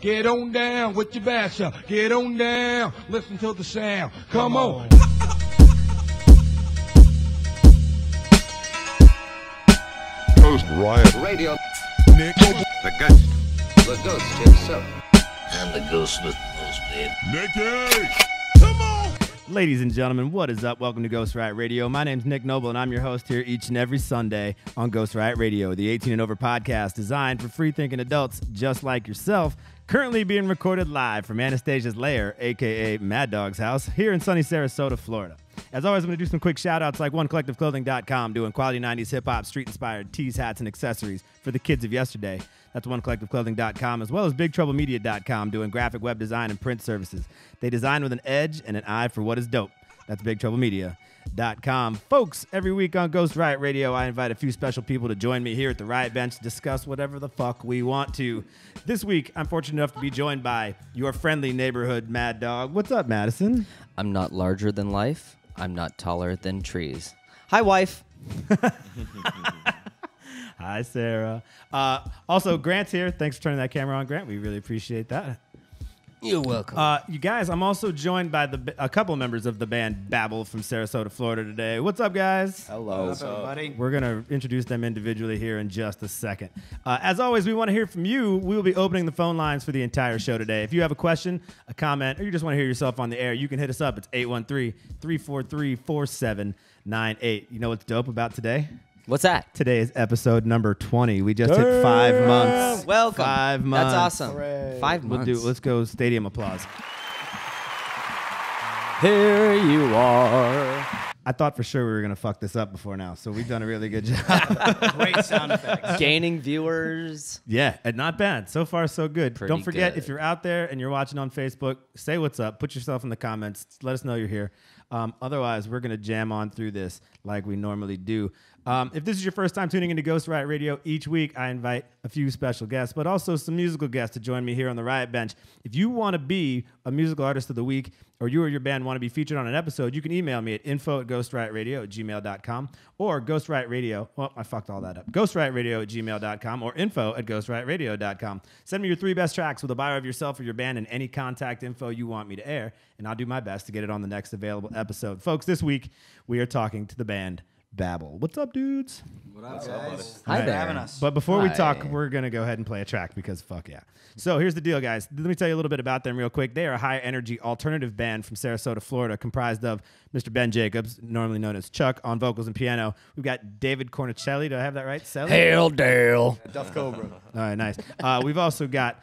Get on down with your basher. Get on down. Listen to the sound. Come on. Ghost Riot Radio. Nick the Ghost. The ghost himself. I'm the ghost with the most, babe. Nicky. Come on. Ladies and gentlemen, what is up? Welcome to Ghost Riot Radio. My name's Nick Noble, and I'm your host here each and every Sunday on Ghost Riot Radio, the 18 and over podcast designed for free-thinking adults just like yourself, currently being recorded live from Anastasia's Lair, a.k.a. Mad Dog's house, here in sunny Sarasota, Florida. As always, I'm going to do some quick shout-outs like OneCollectiveClothing.com, doing quality 90s hip-hop, street-inspired tees, hats, and accessories for the kids of yesterday. That's OneCollectiveClothing.com, as well as BigTroubleMedia.com, doing graphic web design and print services. They design with an edge and an eye for what is dope. That's BigTroubleMedia.com. Folks, every week on Ghost Riot Radio, I invite a few special people to join me here at the Riot Bench to discuss whatever the fuck we want to. This week, I'm fortunate enough to be joined by your friendly neighborhood Mad Dog. What's up, Madison? I'm not larger than life. I'm not taller than trees. Hi, wife. Hi, Sarah. Also, Grant's here. Thanks for turning that camera on, Grant. We really appreciate that. You're welcome. You guys, I'm also joined by a couple members of the band BABYL from Sarasota, Florida today. What's up, guys? Hello. What's up, buddy? We're going to introduce them individually here in just a second. As always, we want to hear from you. We will be opening the phone lines for the entire show today. If you have a question, a comment, or you just want to hear yourself on the air, you can hit us up. It's 813-343-4798. You know what's dope about today? What's that? Today is episode number 20. We just hit 5 months. Welcome. 5 months. That's awesome. Hooray. 5 months. Let's go stadium applause. Here you are. I thought for sure we were going to fuck this up before now, so we've done a really good job. Great sound effects. Gaining viewers. Yeah, and not bad. So far, so good. Pretty Don't forget, good. if you're out there and you're watching on Facebook, say what's up. Put yourself in the comments. Let us know you're here. Otherwise, we're going to jam on through this like we normally do. If this is your first time tuning into Ghost Riot Radio, each week I invite a few special guests, but also some musical guests to join me here on the Riot Bench. If you want to be a musical artist of the week, or you or your band want to be featured on an episode, you can email me at info@ghostriotradio@gmail.com or ghostriotradio. Well, I fucked all that up. ghostriotradio@gmail.com or info@ghostriotradio.com. Send me your 3 best tracks with a bio of yourself or your band and any contact info you want me to air, and I'll do my best to get it on the next available episode. Folks, this week we are talking to the band BABYL. What's up, dudes? What up, guys? Hi Right. there. Having us. But before we Hi. talk, we're going to go ahead and play a track because fuck yeah. So here's the deal, guys. Let me tell you a little bit about them real quick. They are a high-energy alternative band from Sarasota, Florida, comprised of Mr. Ben Jacobs, normally known as Chuck, on vocals and piano. We've got David Cornicelli. Do I have that right? Celli? Hail Dale. Duff Cobra. All right, nice. We've also got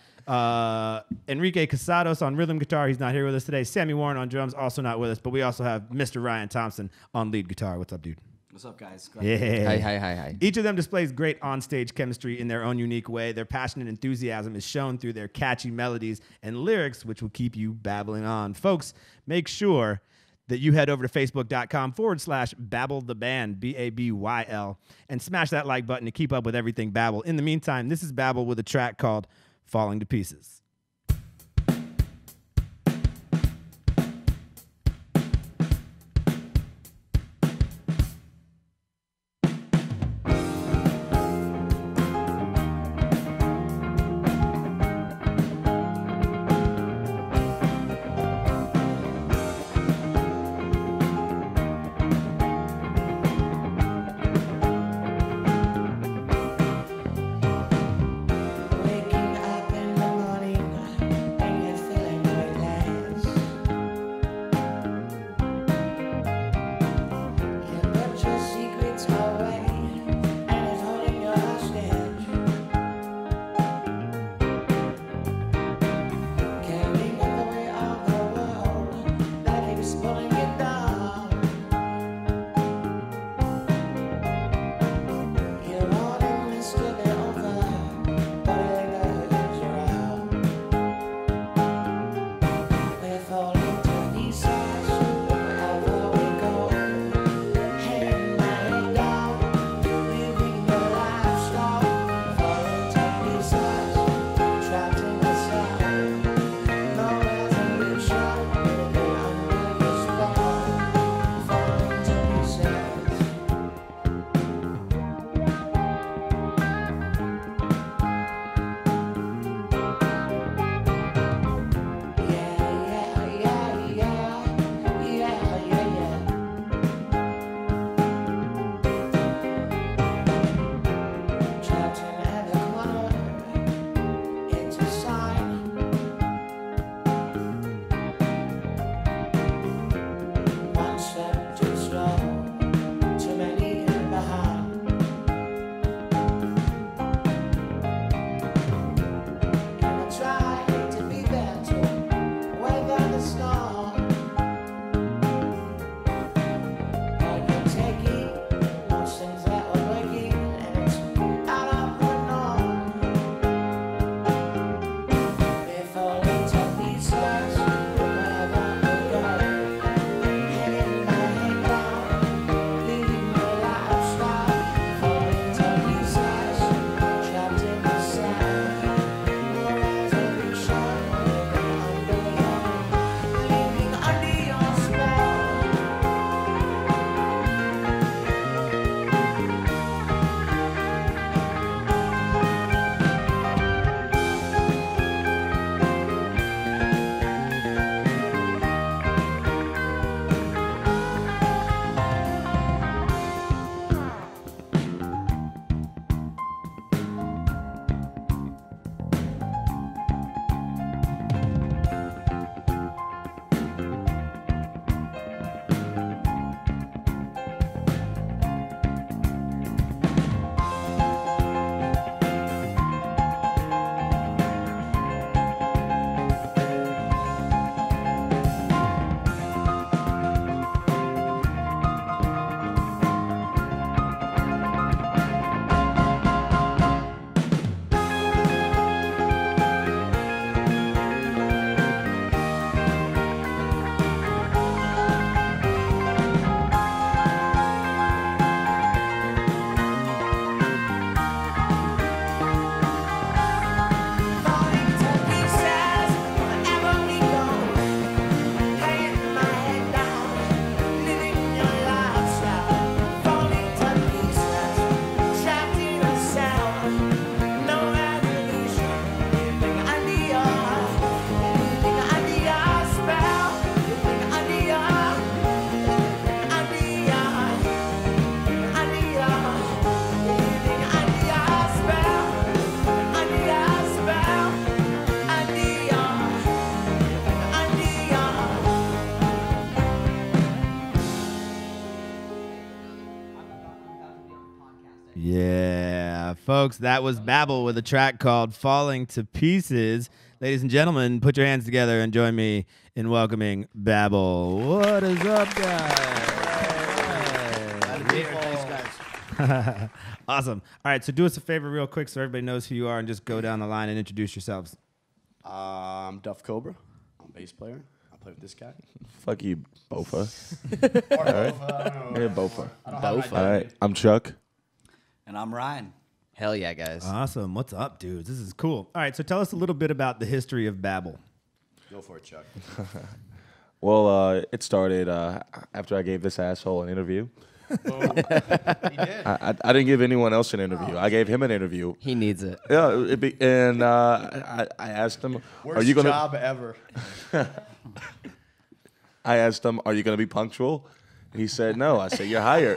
Enrique Casados on rhythm guitar. He's not here with us today. Sammy Warren on drums, also not with us. But we also have Mr. Ryan Thompson on lead guitar. What's up, dude? What's up, guys? Yeah. Hi. Each of them displays great onstage chemistry in their own unique way. Their passionate enthusiasm is shown through their catchy melodies and lyrics, which will keep you babbling on. Folks, make sure that you head over to facebook.com/BABYL the band, BABYL, and smash that like button to keep up with everything BABYL. In the meantime, this is BABYL with a track called Falling to Pieces. Waking up in the morning Folks, that was BABYL with a track called Falling to Pieces. Ladies and gentlemen, put your hands together and join me in welcoming BABYL. What is up, guys? Awesome. All right, so do us a favor real quick so everybody knows who you are and just go down the line and introduce yourselves. I'm Duff Cobra. I'm a bass player. I play with this guy. Fuck you, Bofa. Or Yeah, Bofa. Bofa. All right, I'm Chuck. And I'm Ryan. Hell yeah, guys. Awesome. What's up, dudes? This is cool. All right, so tell us a little bit about the history of BABYL. Go for it, Chuck. Well, it started after I gave this asshole an interview. He did. I didn't give anyone else an interview. I gave him an interview. He needs it. Yeah, I asked him, Worst "Are you gonna?" job ever. I asked him, "Are you gonna be punctual?" He said, "No." I said, "You're hired."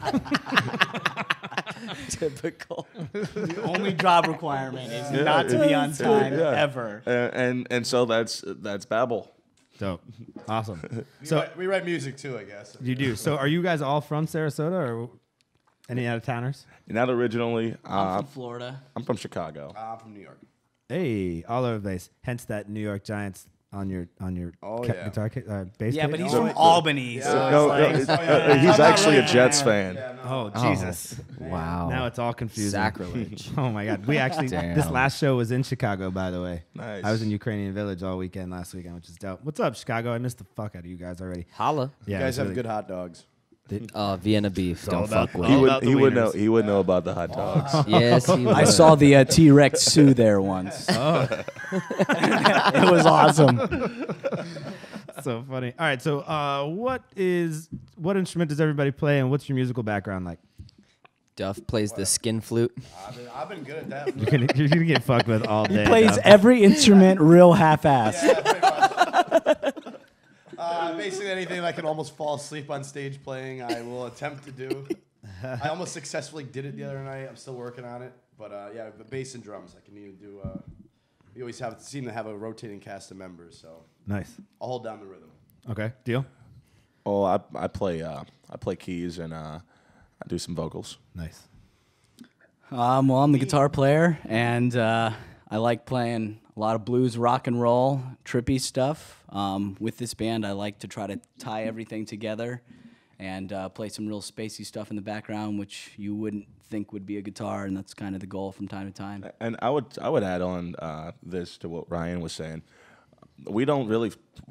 Typical. The only job requirement is not to be on time ever. And so that's BABYL. Dope. Awesome. So we write music too, I guess. You do. So are you guys all from Sarasota or any out-of-towners? Not originally. I'm from Florida. I'm from Chicago. I'm from New York. Hey, all over the place. Hence that New York Giants on your guitar bass. Yeah, case? but he's No, from Albany. yeah. So No, it's like, he's actually a Jets fan. Oh, Jesus. Wow. Now it's all confusing. Sacrilege. Oh, my God. We actually, Damn. this last show was in Chicago, by the way. Nice. I was in Ukrainian Village all weekend last weekend, which is dope. What's up, Chicago? I missed the fuck out of you guys already. Holla. Yeah, You guys it's have really- good hot dogs. Vienna beef. Don't about- fuck with He all it. about the would know. wieners. He would know about the hot dogs. Yes, he I would. saw the T-Rex Sue there once. Oh, It was awesome. so funny. All right, so what instrument does everybody play, and what's your musical background like? Duff plays the skin flute. I've been good at that. You're gonna get fucked with all day. He plays Duff. every instrument real half-assed. Yeah, pretty much. Basically anything I can almost fall asleep on stage playing, I will attempt to do. I almost successfully did it the other night. I'm still working on it. But yeah, the bass and drums, I can even do. We always seem to have a rotating cast of members, so Nice. I'll hold down the rhythm. Okay, deal. Oh, I play keys and I do some vocals. Nice. Well, I'm the guitar player, and I like playing a lot of blues, rock and roll, trippy stuff. With this band, I like to try to tie everything together and play some real spacey stuff in the background, which you wouldn't think would be a guitar, and that's kind of the goal from time to time. And I would add on this to what Ryan was saying. We don't really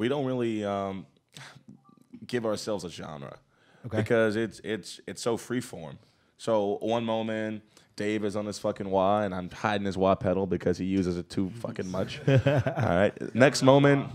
give ourselves a genre because it's so freeform. So one moment Dave is on his fucking wah and I'm hiding his wah pedal because he uses it too fucking much. All right. Next moment,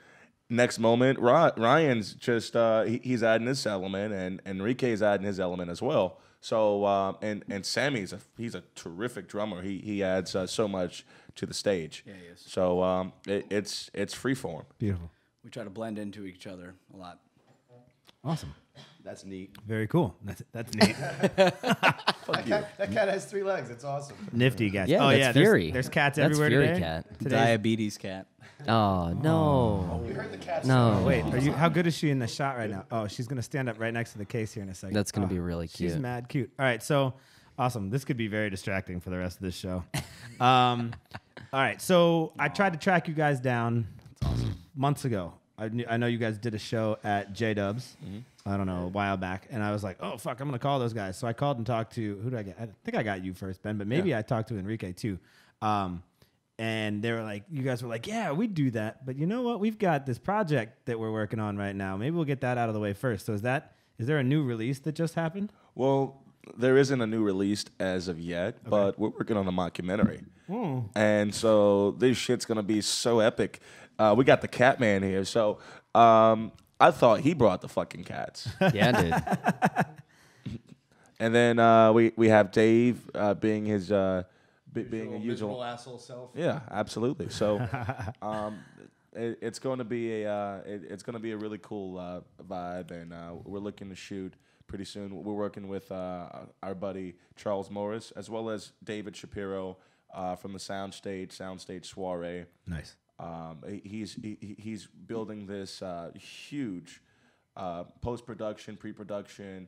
Ryan's just he's adding his element and Enrique's adding his element as well. So and Sammy's he's a terrific drummer. He adds so much to the stage. Yeah, he is. So it's freeform. Beautiful. We try to blend into each other a lot. Awesome. That's neat. Very cool. That's neat. That cat has 3 legs. It's awesome. Nifty guys. Yeah, oh that's yeah. Fury. There's cats That's everywhere Fury today. cat. Today's- Diabetes cat. Oh, no. We heard the cat. No. Wait, how good is she in the shot right now? Oh, she's gonna stand up right next to the case here in a second. That's gonna Oh, be really She's cute. mad cute. All right, so awesome. This could be very distracting for the rest of this show. All right, so I tried to track you guys down months ago. I know you guys did a show at J Dubs. I don't know, a while back, and I was like, oh fuck, I'm gonna call those guys. So I called and talked to who did I get? I think I got you first, Ben, but maybe I talked to Enrique too. And they were like, you guys were like, yeah, we do that, but you know what? We've got this project that we're working on right now. Maybe we'll get that out of the way first. So is there a new release that just happened? Well, there isn't a new release as of yet, but we're working on a mockumentary. And so this shit's going to be so epic. We got the Catman here, so I thought he brought the fucking cats. Yeah, dude. And then we have Dave being his being a Miserable usual. asshole self. Yeah, absolutely. So it's going to be it's going to be a really cool vibe, and we're looking to shoot pretty soon. We're working with our buddy Charles Morris as well as David Shapiro from the Soundstage Soiree. Nice. He's building this huge post-production, pre-production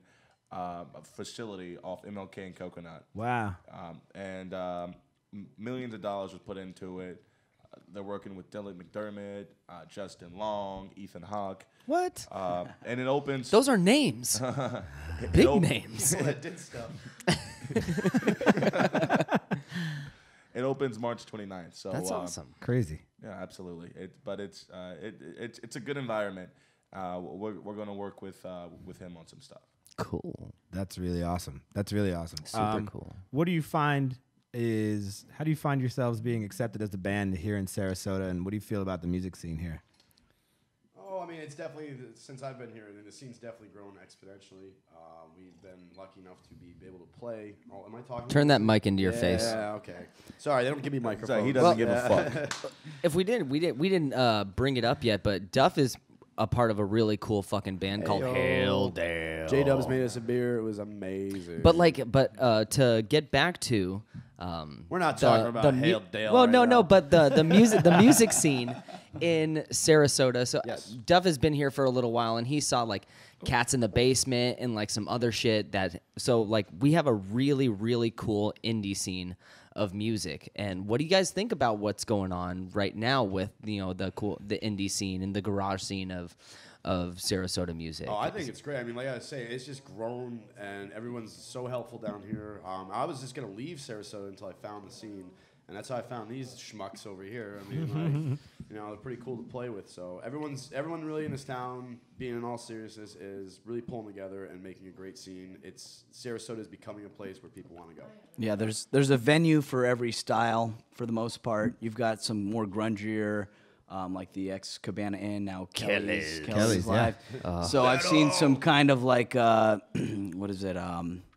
facility off MLK and Coconut. Wow. And millions of dollars was put into it. They're working with Dylan McDermott, Justin Long, Ethan Hawke. What? And it opens. Those are names. Big names. People that did stuff. It opens March 29th. So That's awesome. Crazy. Yeah, absolutely. It's a good environment. We're gonna work with him on some stuff. Cool. That's really awesome. That's really awesome. Super cool. What do you find is, how do you find yourselves being accepted as a band here in Sarasota, and what do you feel about the music scene here? Oh, I mean, it's definitely, since I've been here, the scene's definitely grown exponentially. We've been lucky enough to be able to play. Oh, am I talking? Turn that mic into your face. Yeah, okay. Sorry, they don't give me microphones. He doesn't give a fuck. If we didn't bring it up yet, but Duff is a part of a really cool fucking band called Hail Dale. J-Dubs made us a beer. It was amazing. But to get back to we're not talking about Hail Dale. Well, right no, now. but the music scene in Sarasota. So Yes. Duff has been here for a little while, and he saw like Cats in the Basement and like some other shit that. So like we have a really really cool indie scene of music. And what do you guys think about what's going on right now with the indie scene and the garage scene of Sarasota music? Oh, I think it's great. I mean, like I say, it's just grown, and everyone's so helpful down here. I was just gonna leave Sarasota until I found the scene, and that's how I found these schmucks over here. I mean, they're pretty cool to play with. So everyone really in this town, being in all seriousness, is really pulling together and making a great scene. Sarasota is becoming a place where people want to go. Yeah, there's a venue for every style for the most part. You've got some more grungier, like the ex-Cabana Inn, now Kelly's Live. So I've seen some kind of like, what is it,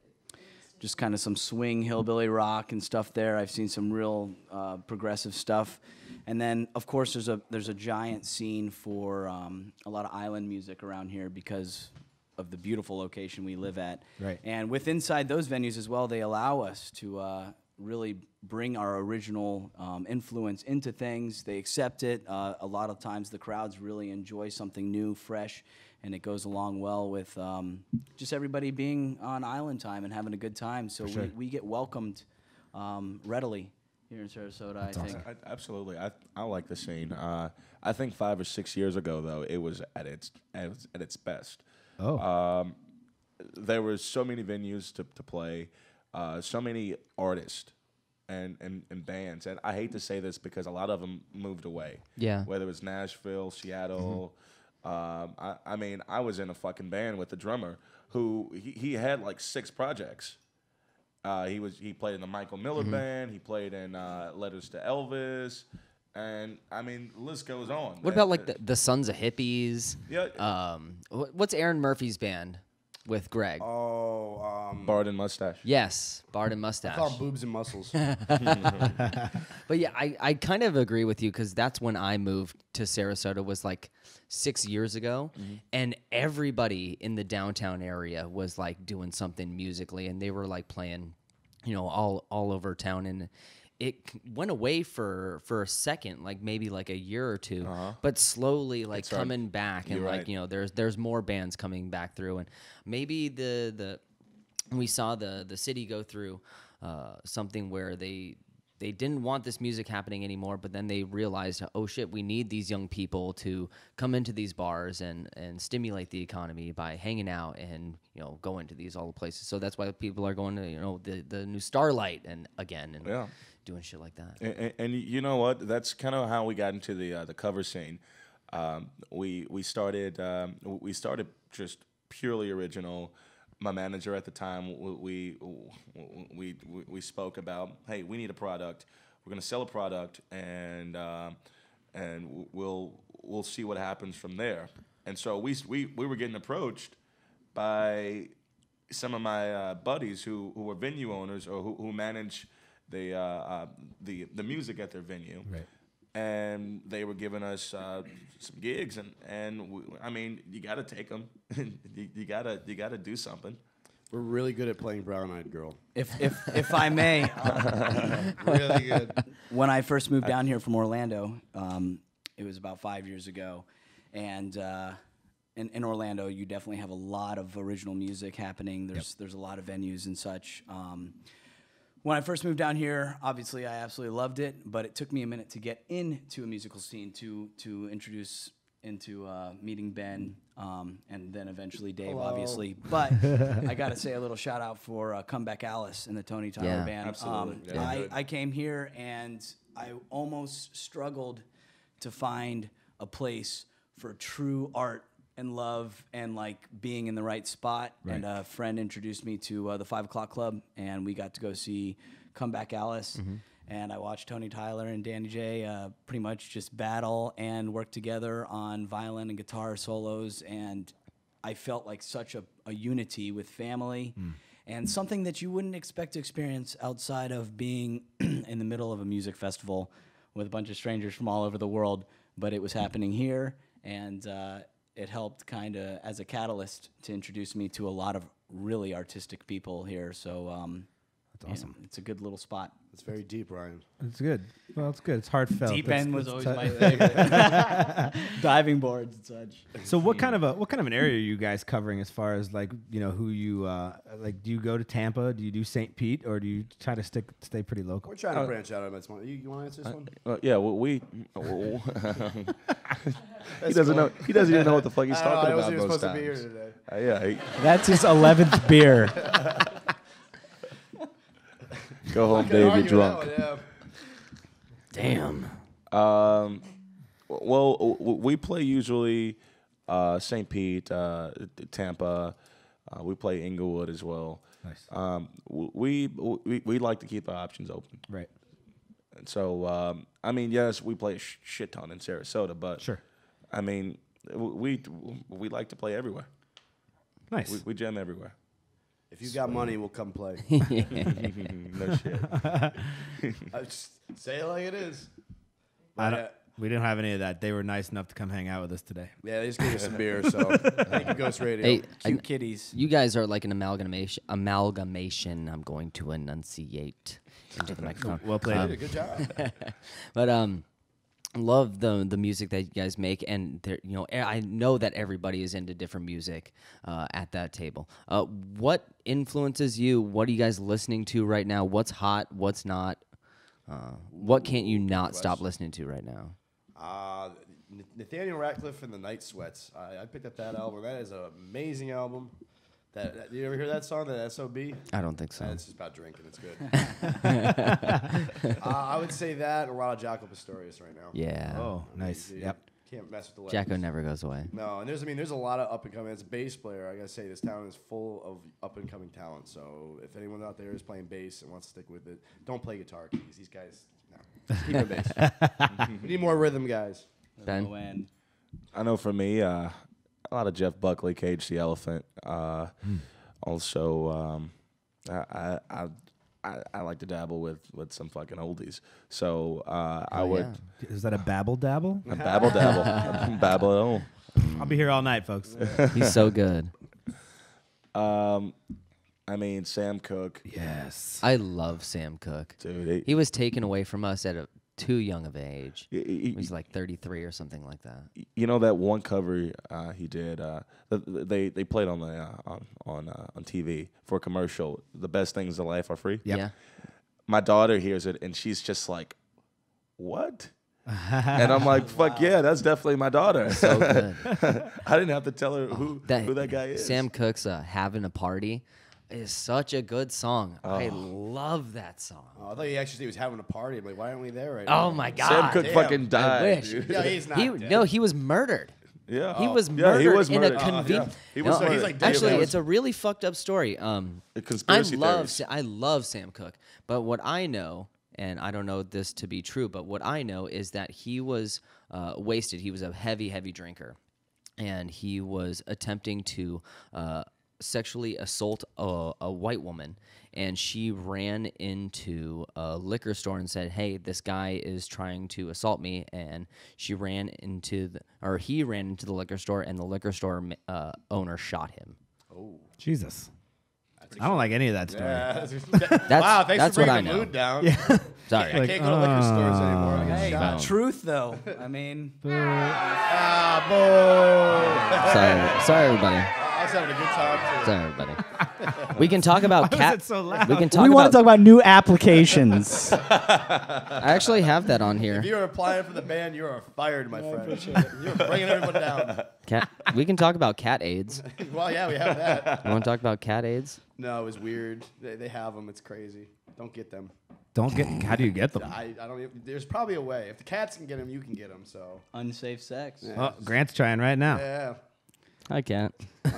just kind of some swing hillbilly rock and stuff there. I've seen some real progressive stuff. And then, of course, there's a giant scene for a lot of island music around here because of the beautiful location we live at. Right. And inside those venues as well, they allow us to really bring our original influence into things. They accept it. A lot of times the crowds really enjoy something new, fresh, and it goes along well with just everybody being on island time and having a good time. So we get welcomed readily here in Sarasota, I think. Absolutely. I like the scene. I think 5 or 6 years ago, though, it was at its best. Oh. There were so many venues to play, so many artists and bands. And I hate to say this because a lot of them moved away. Yeah. Whether it was Nashville, Seattle. I mean, I was in a fucking band with the drummer who he had like 6 projects. He played in the Michael Miller band. He played in Letters to Elvis. And, I mean, the list goes on. What about like the Sons of Hippies? Yeah. What's Aaron Murphy's band with Greg? Bard and Mustache. Yes, Bard and Mustache. I call them boobs and muscles. But yeah, I kind of agree with you because that's when I moved to Sarasota was like 6 years ago, and everybody in the downtown area was like doing something musically, and they were like playing, all over town, and it went away for a second, like maybe like a year or two, but slowly like That's right. coming back, and You're like right. there's more bands coming back through, and maybe we saw the city go through something where they didn't want this music happening anymore, but then they realized, oh shit, we need these young people to come into these bars and stimulate the economy by hanging out and going to these all the places. So that's why people are going to the new Starlight and doing shit like that. And you know what? That's kind of how we got into the cover scene. We started just purely original. My manager at the time, we spoke about, hey, we need a product. We're gonna sell a product, and we'll see what happens from there. And so we were getting approached by some of my buddies who were venue owners or who manage the music at their venue. Right. And they were giving us some gigs, I mean, you got to take them. you got to do something. We're really good at playing Brown Eyed Girl. If I may, Really good. when I first moved down here from Orlando, it was about 5 years ago, and in Orlando, you definitely have a lot of original music happening. There's a lot of venues and such. When I first moved down here, obviously I absolutely loved it, but it took me a minute to get into a musical scene to introduce into meeting Ben, and then eventually Dave, obviously. But I got to say a little shout out for Comeback Alice and the Tony Tyler Band. Absolutely. I came here and I almost struggled to find a place for true art and love and like being in the right spot. Right. And a friend introduced me to the 5 O'Clock Club, and we got to go see Comeback Alice. And I watched Tony Tyler and Danny J pretty much just battle and work together on violin and guitar solos. And I felt like such a unity with family and something that you wouldn't expect to experience outside of being in the middle of a music festival with a bunch of strangers from all over the world. But it was happening here, and it helped kind of as a catalyst to introduce me to a lot of really artistic people here. So that's awesome. It's a good little spot. It's very deep, Ryan. It's good. Well, it's good. It's heartfelt. Deep That's- end was that's always ti- my favorite. Diving boards and such. So what kind of an area are you guys covering as far as like, you know, who you like? Do you go to Tampa? Do you do St. Pete, or do you try to stay pretty local? We're trying to branch out on this one. You want to answer this one? Yeah, well, he doesn't know. He doesn't even know what the fuck he's talking I about wasn't even most supposed to be here times. today. Yeah, That's his 11th beer. go home, Couldn't Dave. You're argue drunk. that one, yeah. Damn. Well, we play usually St. Pete, Tampa. We play Inglewood as well. Nice. We like to keep our options open. Right. And so, I mean, yes, we play a shit ton in Sarasota, but Sure. I mean, we like to play everywhere. Nice. We jam everywhere. If you got money, we'll come play. No shit. I just say it like it is. I don't, we didn't have any of that. They were nice enough to come hang out with us today. Yeah, they just gave us some beer, so thank you, Ghost Radio. Hey, Cute kitties. you guys are like an amalgamation. I'm going to enunciate into the microphone. Well played. Good job. But love the music that you guys make, and I know that everybody is into different music at that table. What influences you? What are you guys listening to right now? What's hot? What's not? What can't you not stop listening to right now? Nathaniel Ratcliffe and the Night Sweats. I picked up that album. That is an amazing album. That you ever hear that song, that SOB? I don't think so. It's just about drinking. It's good. I would say that, and a lot of Jaco Pastorius right now. Yeah. Oh, nice. You Yep. Can't mess with the Jacko legends. never goes away. No, and there's a lot of up and coming. As a bass player, I gotta say this town is full of up and coming talent. So if anyone out there is playing bass and wants to stick with it, don't play guitar keys. These guys, no, just keep it bass. We need more rhythm, guys. Ben? And I know for me, a lot of Jeff Buckley, Cage the Elephant. Also, I like to dabble with some fucking oldies. So I would Is that a babble dabble? a babble dabble, babble at all. I'll be here all night, folks. He's so good. I mean, Sam Cooke, Yes. I love Sam Cooke. dude. He was taken away from us at too young of age. He- He was like 33 or something like that. you know that one cover he did. They played on the on TV for a commercial. The best things in life are free. Yep. Yeah. My daughter hears it and she's just like, "What?" And I'm like, "Fuck yeah, that's definitely my daughter." So good. I didn't have to tell her who that guy is. Sam Cooke's Having a Party is such a good song. I Oh. love that song. Oh, I thought you actually said he was having a party. I'm like, why aren't we there right now? Oh my God. Sam Cooke damn. fucking I died. wish. Dude. Yeah, he's not dead. He was murdered. Yeah, He was Yeah, murdered he was in murdered. a convenient. He was So he's murdered. like dead. Actually, That it's a really fucked up story. A conspiracy theories. I love Sam Cooke, but what I know, and I don't know this to be true, but what I know is that he was wasted. He was a heavy, heavy drinker, and he was attempting to sexually assault a white woman, and she ran into a liquor store and said, "Hey, this guy is trying to assault me," and he ran into the liquor store, and the liquor store owner shot him. Jesus. I don't like any of that story. Wow, thanks that's for what I bringing the know. mood down. Sorry. I can't go to liquor stores anymore. I get Hey, shot. don't. truth, though. I mean, Sorry, everybody. I was having a good time too. Sorry, everybody. We can talk about Why was cat. it so loud? We can talk we want about. to talk about new applications. I actually have that on here. If you're applying for the band, you are fired, my friend. You're bringing everyone down. Cat. We can talk about cat AIDS. Well, yeah, we have that. You want to talk about cat AIDS? No, it was weird. They have them. It's crazy. Don't get them. Don't get. How do you get them? I don't. Even, there's probably a way. If the cats can get them, you can get them. So. Unsafe sex. Yeah. Oh, Grant's trying right now. Yeah. I can't.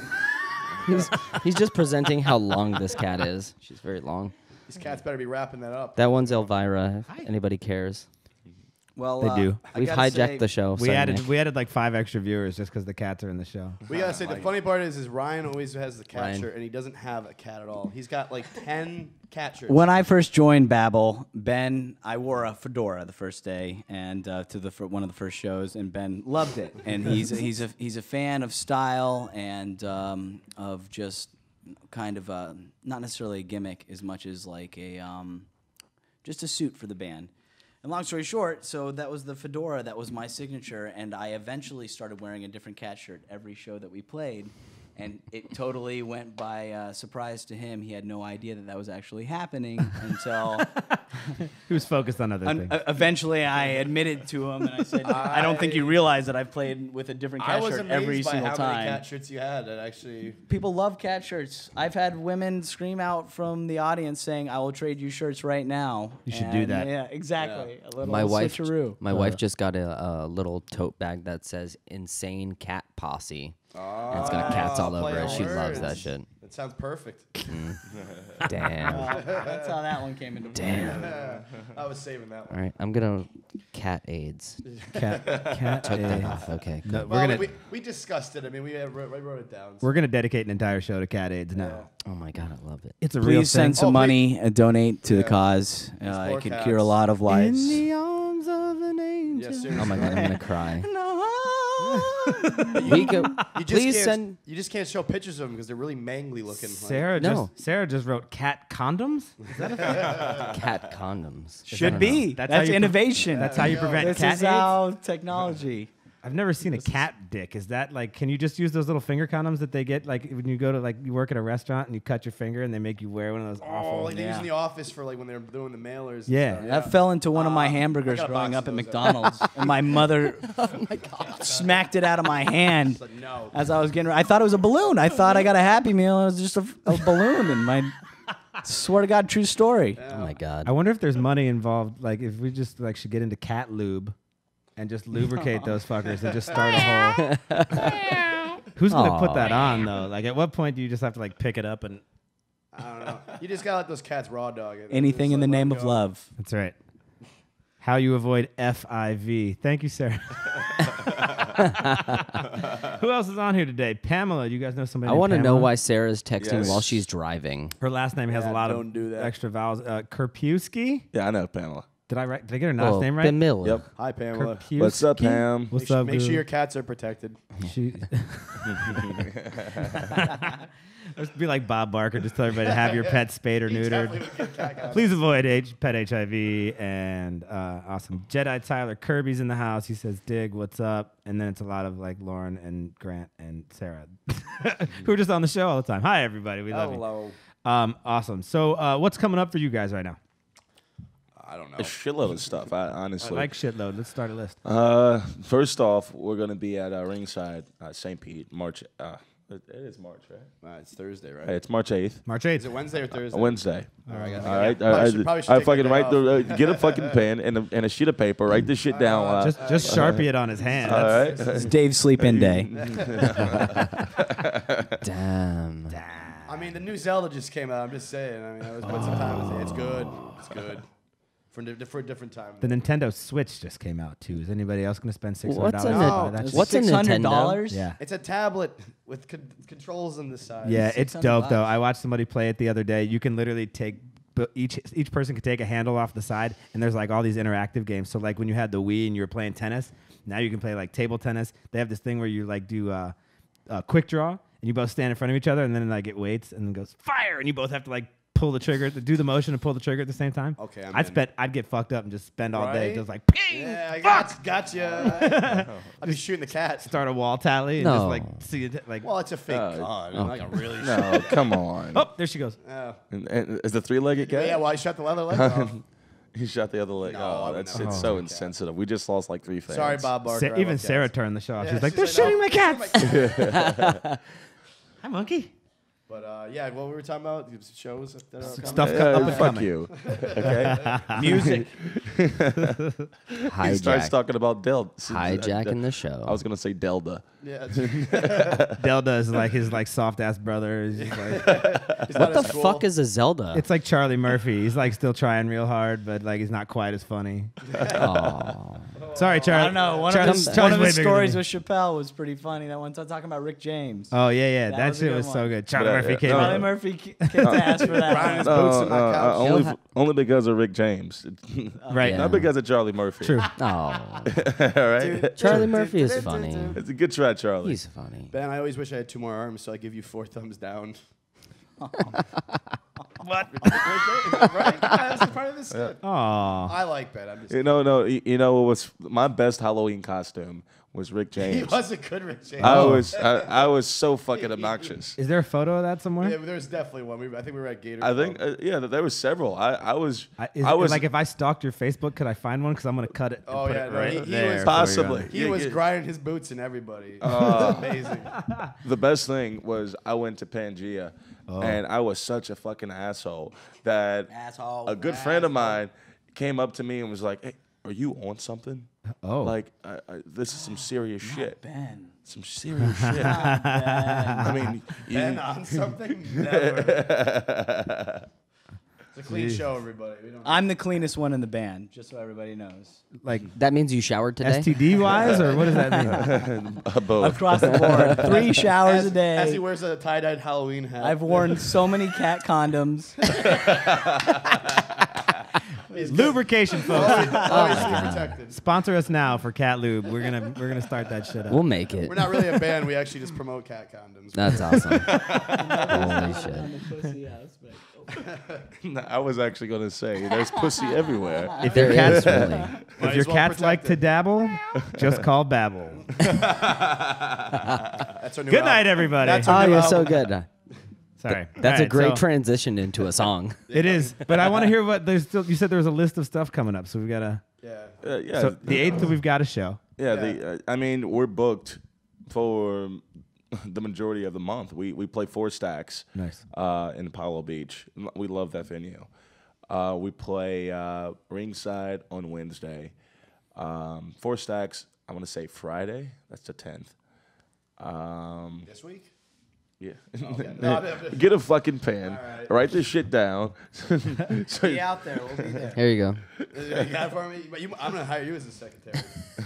He's just presenting how long this cat is. She's very long. These cats better be wrapping that up. That one's Elvira. If anybody cares. Well, They do. I We've gotta hijacked say- the show. We Sorry, added Nick. like 5 extra viewers just because the cats are in the show. We gotta say the funny part is Ryan always has the cat Ryan. shirt and he doesn't have a cat at all. He's got like 10 cat shirts. When I first joined BABYL, Ben, I wore a fedora the first day and to one of the first shows, and Ben loved it. And he's a fan of style and of just kind of not necessarily a gimmick as much as like a just a suit for the band. And long story short, so that was the fedora, that was my signature, and I eventually started wearing a different cat shirt every show that we played. And it totally went by surprise to him. He had no idea that was actually happening until He was focused on other things. eventually I admitted to him, and I said, I don't think you realize that I've played with a different I cat was shirt amazed every by single how time. many cat shirts you had. That actually. People love cat shirts. I've had women scream out from the audience saying, I will trade you shirts right now. You should do And, that. Yeah, exactly. A little My wife. switcheroo. My wife just got a little tote bag that says "Insane Cat Posse." And it's got cats all over play it. on She loves that words. shit. That sounds perfect. Damn. That's how that one came into play. Damn. I was saving that All one. right, I'm gonna cat AIDS. Cat Took that AIDS. off. Okay. No, Good. Well, we discussed it. I mean, we wrote it down. we're gonna dedicate an entire show to cat AIDS now. Oh my god, I love it. It's a real Please send thing. some Oh, money and donate to the Yeah. cause. poor It could cats. cure a lot of lives. In the arms of an angel. Yeah, Oh my god, I'm gonna cry. No. We could You just please can't, send. You just can't show pictures of them because they're really mangly looking. Sarah No. just wrote cat condoms. Cat condoms. Should be. That's That's, how you pre- innovation. That's how you prevent This cat is AIDS. how technology. I've never seen a cat dick. Is that like? Can you just use those little finger condoms that they get like when you go to like you work at a restaurant and you cut your finger and they make you wear one of those Oh, awful? like they use Yeah. in the office for like when they're doing the mailers. and Yeah. stuff. That fell into one of my hamburgers I got a growing box up of at those McDonald's, and my mother smacked it out of my hand It's like, no. as I was getting. I thought it was a balloon. I thought I got a Happy Meal. It was just a balloon, and my swear to God, true story. Oh my god. I wonder if there's money involved. Like if we just like should get into cat lube and just lubricate those fuckers and just start a whole. Who's gonna put that on though? Like at what point do you just have to like pick it up and? I don't know. You just gotta let those cats raw dog it. Anything Just in the let name them of go. love. That's right. How you avoid FIV. Thank you, Sarah. Who else is on here today? Pamela. You guys know somebody? I named want to know Pamela? why Sarah's texting Yes. while she's driving. Her last name has a lot don't of do that. extra vowels. Kerpewski. Yeah, I know Pamela. Did I get her last name right? Bemil. Yep. Hi, Pamela. Kerpewski? What's up, Pam? What's up? Make sure girl? your cats are protected. She. Let's be like Bob Barker. Just tell everybody to have your pet spayed or neutered. Please avoid pet HIV. And awesome. Jedi Tyler Kirby's in the house. He says, dig, what's up? And then it's a lot of like Lauren and Grant and Sarah who are just on the show all the time. Hi, everybody. We love Hello. you. Awesome. So what's coming up for you guys right now? I don't know. A shitload of stuff. I I honestly. like shitload. Let's start a list. First off, we're gonna be at Ringside, St. Pete, March. It is March, right? It's Thursday, right? Hey, it's March 8th. March Is 8th. it Wednesday or Thursday? Wednesday. All right. All right. Probably should I take fucking that write day the get a fucking pen and a sheet of paper. Write this shit down. Just Sharpie it on his hand. all That's- right. It's Dave's sleep-in day. Damn. I mean, the new Zelda just came out. I'm just saying. I mean, I was put some time into it. It's good. It's good. For a different time. The Nintendo Switch just came out too. Is anybody else going to spend $600 What's to a buy Nintendo? that shit? What's a Nintendo? $600? Yeah. It's a tablet with controls on the side. Yeah, it's $600 dope though. I watched somebody play it the other day. You can literally take each person can take a handle off the side, and there's like all these interactive games. So like when you had the Wii and you were playing tennis, now you can play like table tennis. They have this thing where you like do quick draw, and you both stand in front of each other, and then like it waits and then goes fire, and you both have to like pull the trigger, do the motion and pull the trigger at the same time. Okay, I'd get fucked up and just spend all day Right? just like ping, Yeah, I gotcha. I'd be shooting the cat. start a wall tally and No. just like see it like. Well, it's a fake gun. Like a really. No, come on. Oh, there she goes. Yeah. And is the three-legged guy? Yeah. Well, I shot the other leg off. He shot the other leg. No, I Oh, would that's never it's shoot so a cat. insensitive. We just lost like 3 fans. Sorry, Bob Barker. I Even love Sarah cats. turned the shot. Yeah, She's like, she's they're like, shooting "Oh, my cats. Hi, monkey. But yeah, what we were talking about shows that are coming? Stuff up and fuck coming. you. Okay. Music. He starts talking about Hijacking the show. I was gonna say Delta. Yeah. Delta is like his like soft ass brother. He's just like, What the fuck is a Zelda? it's like Charlie Murphy. He's like still trying real hard, but like he's not quite as funny. Aw. Sorry, Charlie. I don't know. One Charlie's of way his bigger stories than me. with Chappelle was pretty funny. That one time talking about Rick James. Oh yeah. That That was a shit good was so one. good. Charlie But, Murphy came Charlie in. Murphy kicked ass for that. Brian one. is boots in my couch. Only because of Rick James. Right. Yeah. Not because of Charlie Murphy. True. Oh, All right. Charlie Murphy is funny. It's a good try, Charlie. He's funny. Ben, I always wish I had 2 more arms, so I give you 4 thumbs down. What? Right? That's part of this. Aw. I like Ben. I'm just. You know what was my best Halloween costume was Rick He James. was a good Rick James. I was so fucking obnoxious. Is there a photo of that somewhere? Yeah, there's definitely one. I think we were at Gator. I think there was several. I was Like if I stalked your Facebook, could I find one? Because I'm gonna cut it. And Oh, put yeah, it no, right he there was- for possibly. you. he was grinding his boots and everybody. It was amazing. The best thing was I went to Pangea, and I was such a fucking asshole that a good friend of mine came up to me and was like, "Hey, are you on something? Oh. Like this is some serious shit. Ben. Some serious shit. I mean, Ben on something? Never. It's a clean show, everybody. We don't. I'm the cleanest one in the band, just so everybody knows. Like That means you showered today? STD wise, or what does that mean? both. Across the board. 3 showers a As he day. wears a tie-dyed Halloween hat. I've worn so many cat condoms. Lubrication, folks. always be protected. Sponsor us now for cat lube. We're gonna start that shit up. We'll make it. We're not really a band. We actually just promote cat condoms. That's awesome. Holy shit. I was actually gonna say there's pussy everywhere. If There your is cats, really. if your well cats like to protect it. dabble, just call Babel. That's our new Good night, album. everybody. That's Oh, our new you're so album. good. Sorry. That's All a great so transition into a song. It is, but I want to hear what there's still. You said there was a list of stuff coming up, so we gotta. Yeah. Yeah, So the 8th, we've got a show. yeah. I mean, we're booked for the majority of the month. We play 4 Stacks. Nice. In Apollo Beach. We love that venue. We play ringside on Wednesday. 4 Stacks, I want to say Friday. That's the 10th. This week? Yeah. No, Get a fucking pen. right. Write this shit down. Be out there. We'll be there. Here you go. you got it for me? But I'm going to hire you as a secretary.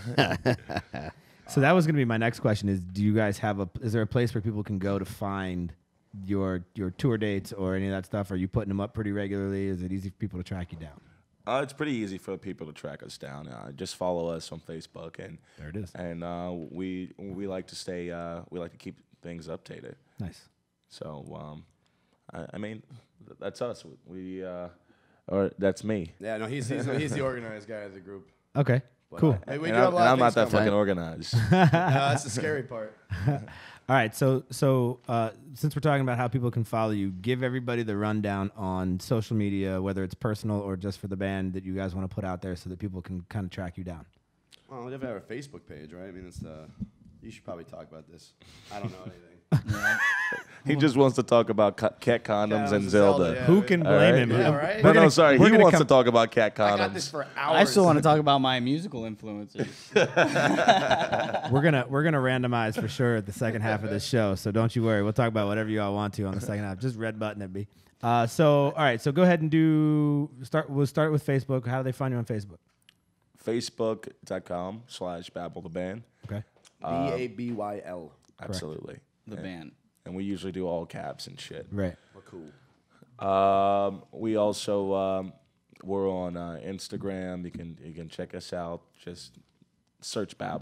So that was gonna be my next question: is do you guys have is there a place where people can go to find your tour dates or any of that stuff? Are you putting them up pretty regularly? Is it easy for people to track you down? It's pretty easy for people to track us down. Just follow us on Facebook, and There it is. And we like to stay. We like to keep things updated. Nice. So I mean, that's us. Or that's me. Yeah, no, he's the organized guy of the group. Okay. Cool. Hey, we And do have a lot I'm of not things that coming fucking up. organized. That's the scary part. All right. So since we're talking about how people can follow you, give everybody the rundown on social media, whether it's personal or just for the band that you guys want to put out there, so that people can kind of track you down. Well, we definitely have a Facebook page, right? I mean, you should probably talk about this. I don't know anything. He just wants to talk about cat condoms and Zelda. yeah. Who can All blame right. him? Yeah, right? No, sorry. we're He gonna wants come- to talk about cat I got this condoms. for hours. I still want to talk about my musical influences. We're gonna randomize for sure at the second half of this show, so don't you worry. We'll talk about whatever you all want to on the second half. Just red button it, B. So all right, so go ahead and We'll start with Facebook. How do they find you on Facebook? Facebook.com/Babble the Band. Okay. BABYL. Absolutely. The band. And we usually do all caps and shit. Right. We're cool. We also we're on Instagram. You can check us out. Just search Babble.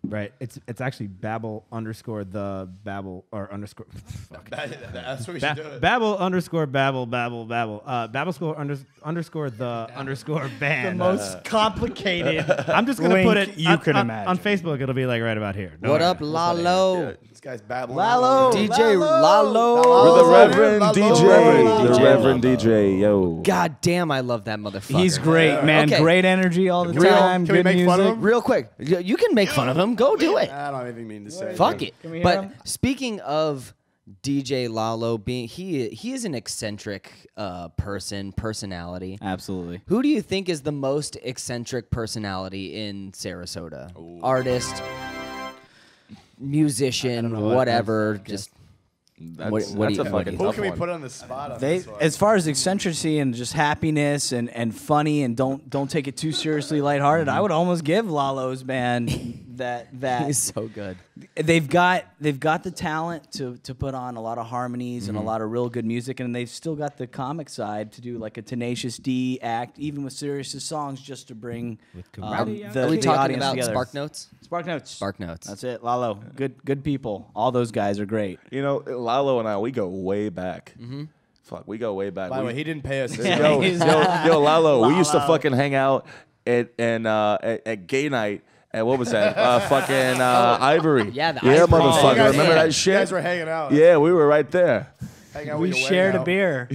Right. It's actually Babel underscore the Babel or underscore. Fuck. That's what we should do. It. Babel underscore Babel Babel Babel. Babel score underscore the underscore band. The most complicated. I'm just gonna put it you could imagine. on Facebook. It'll be like right about here. Don't What worry. up, Lalo? This guy's babbling. Lalo. DJ Lalo. We're the Reverend Lalo. DJ. The DJ. Reverend DJ. Yo. God damn, I love that motherfucker. He's great, man. Okay. Great energy all the time. Can we Good make music. fun of him? Real quick, you can make fun of him. Go do it. I don't even mean to say. Fuck it. Can we hear But him? speaking of DJ Lalo, being he is an eccentric personality. Absolutely. Who do you think is the most eccentric personality in Sarasota? Artist, musician, whatever. Just That's, What that's do a you- fucking Who tough can we one. put on the spot on They, this one? as far as eccentricity and just happiness and funny and don't take it too seriously, lighthearted, I would almost give Lalo's band that he's so good. they've got the talent to put on a lot of harmonies and a lot of real good music, and they've still got the comic side to do like a Tenacious D act, even with serious songs, just to bring the, Are we the talking audience about together. Spark Notes? Spark Notes. Spark Notes. That's it. Lalo, good people. All those guys are great. You know, Lalo and I, we go way back. Fuck, we go way back. By the We- way, he didn't pay us. yo, Lalo, we used to Lalo. fucking hang out at gay night. And what was that? Fucking Ivory. Yeah, the yeah, Ivory. motherfucker. Oh, you guys- Remember yeah. that You shit? guys were hanging out. Yeah, we were right there. Hang out We with your shared a out. beer.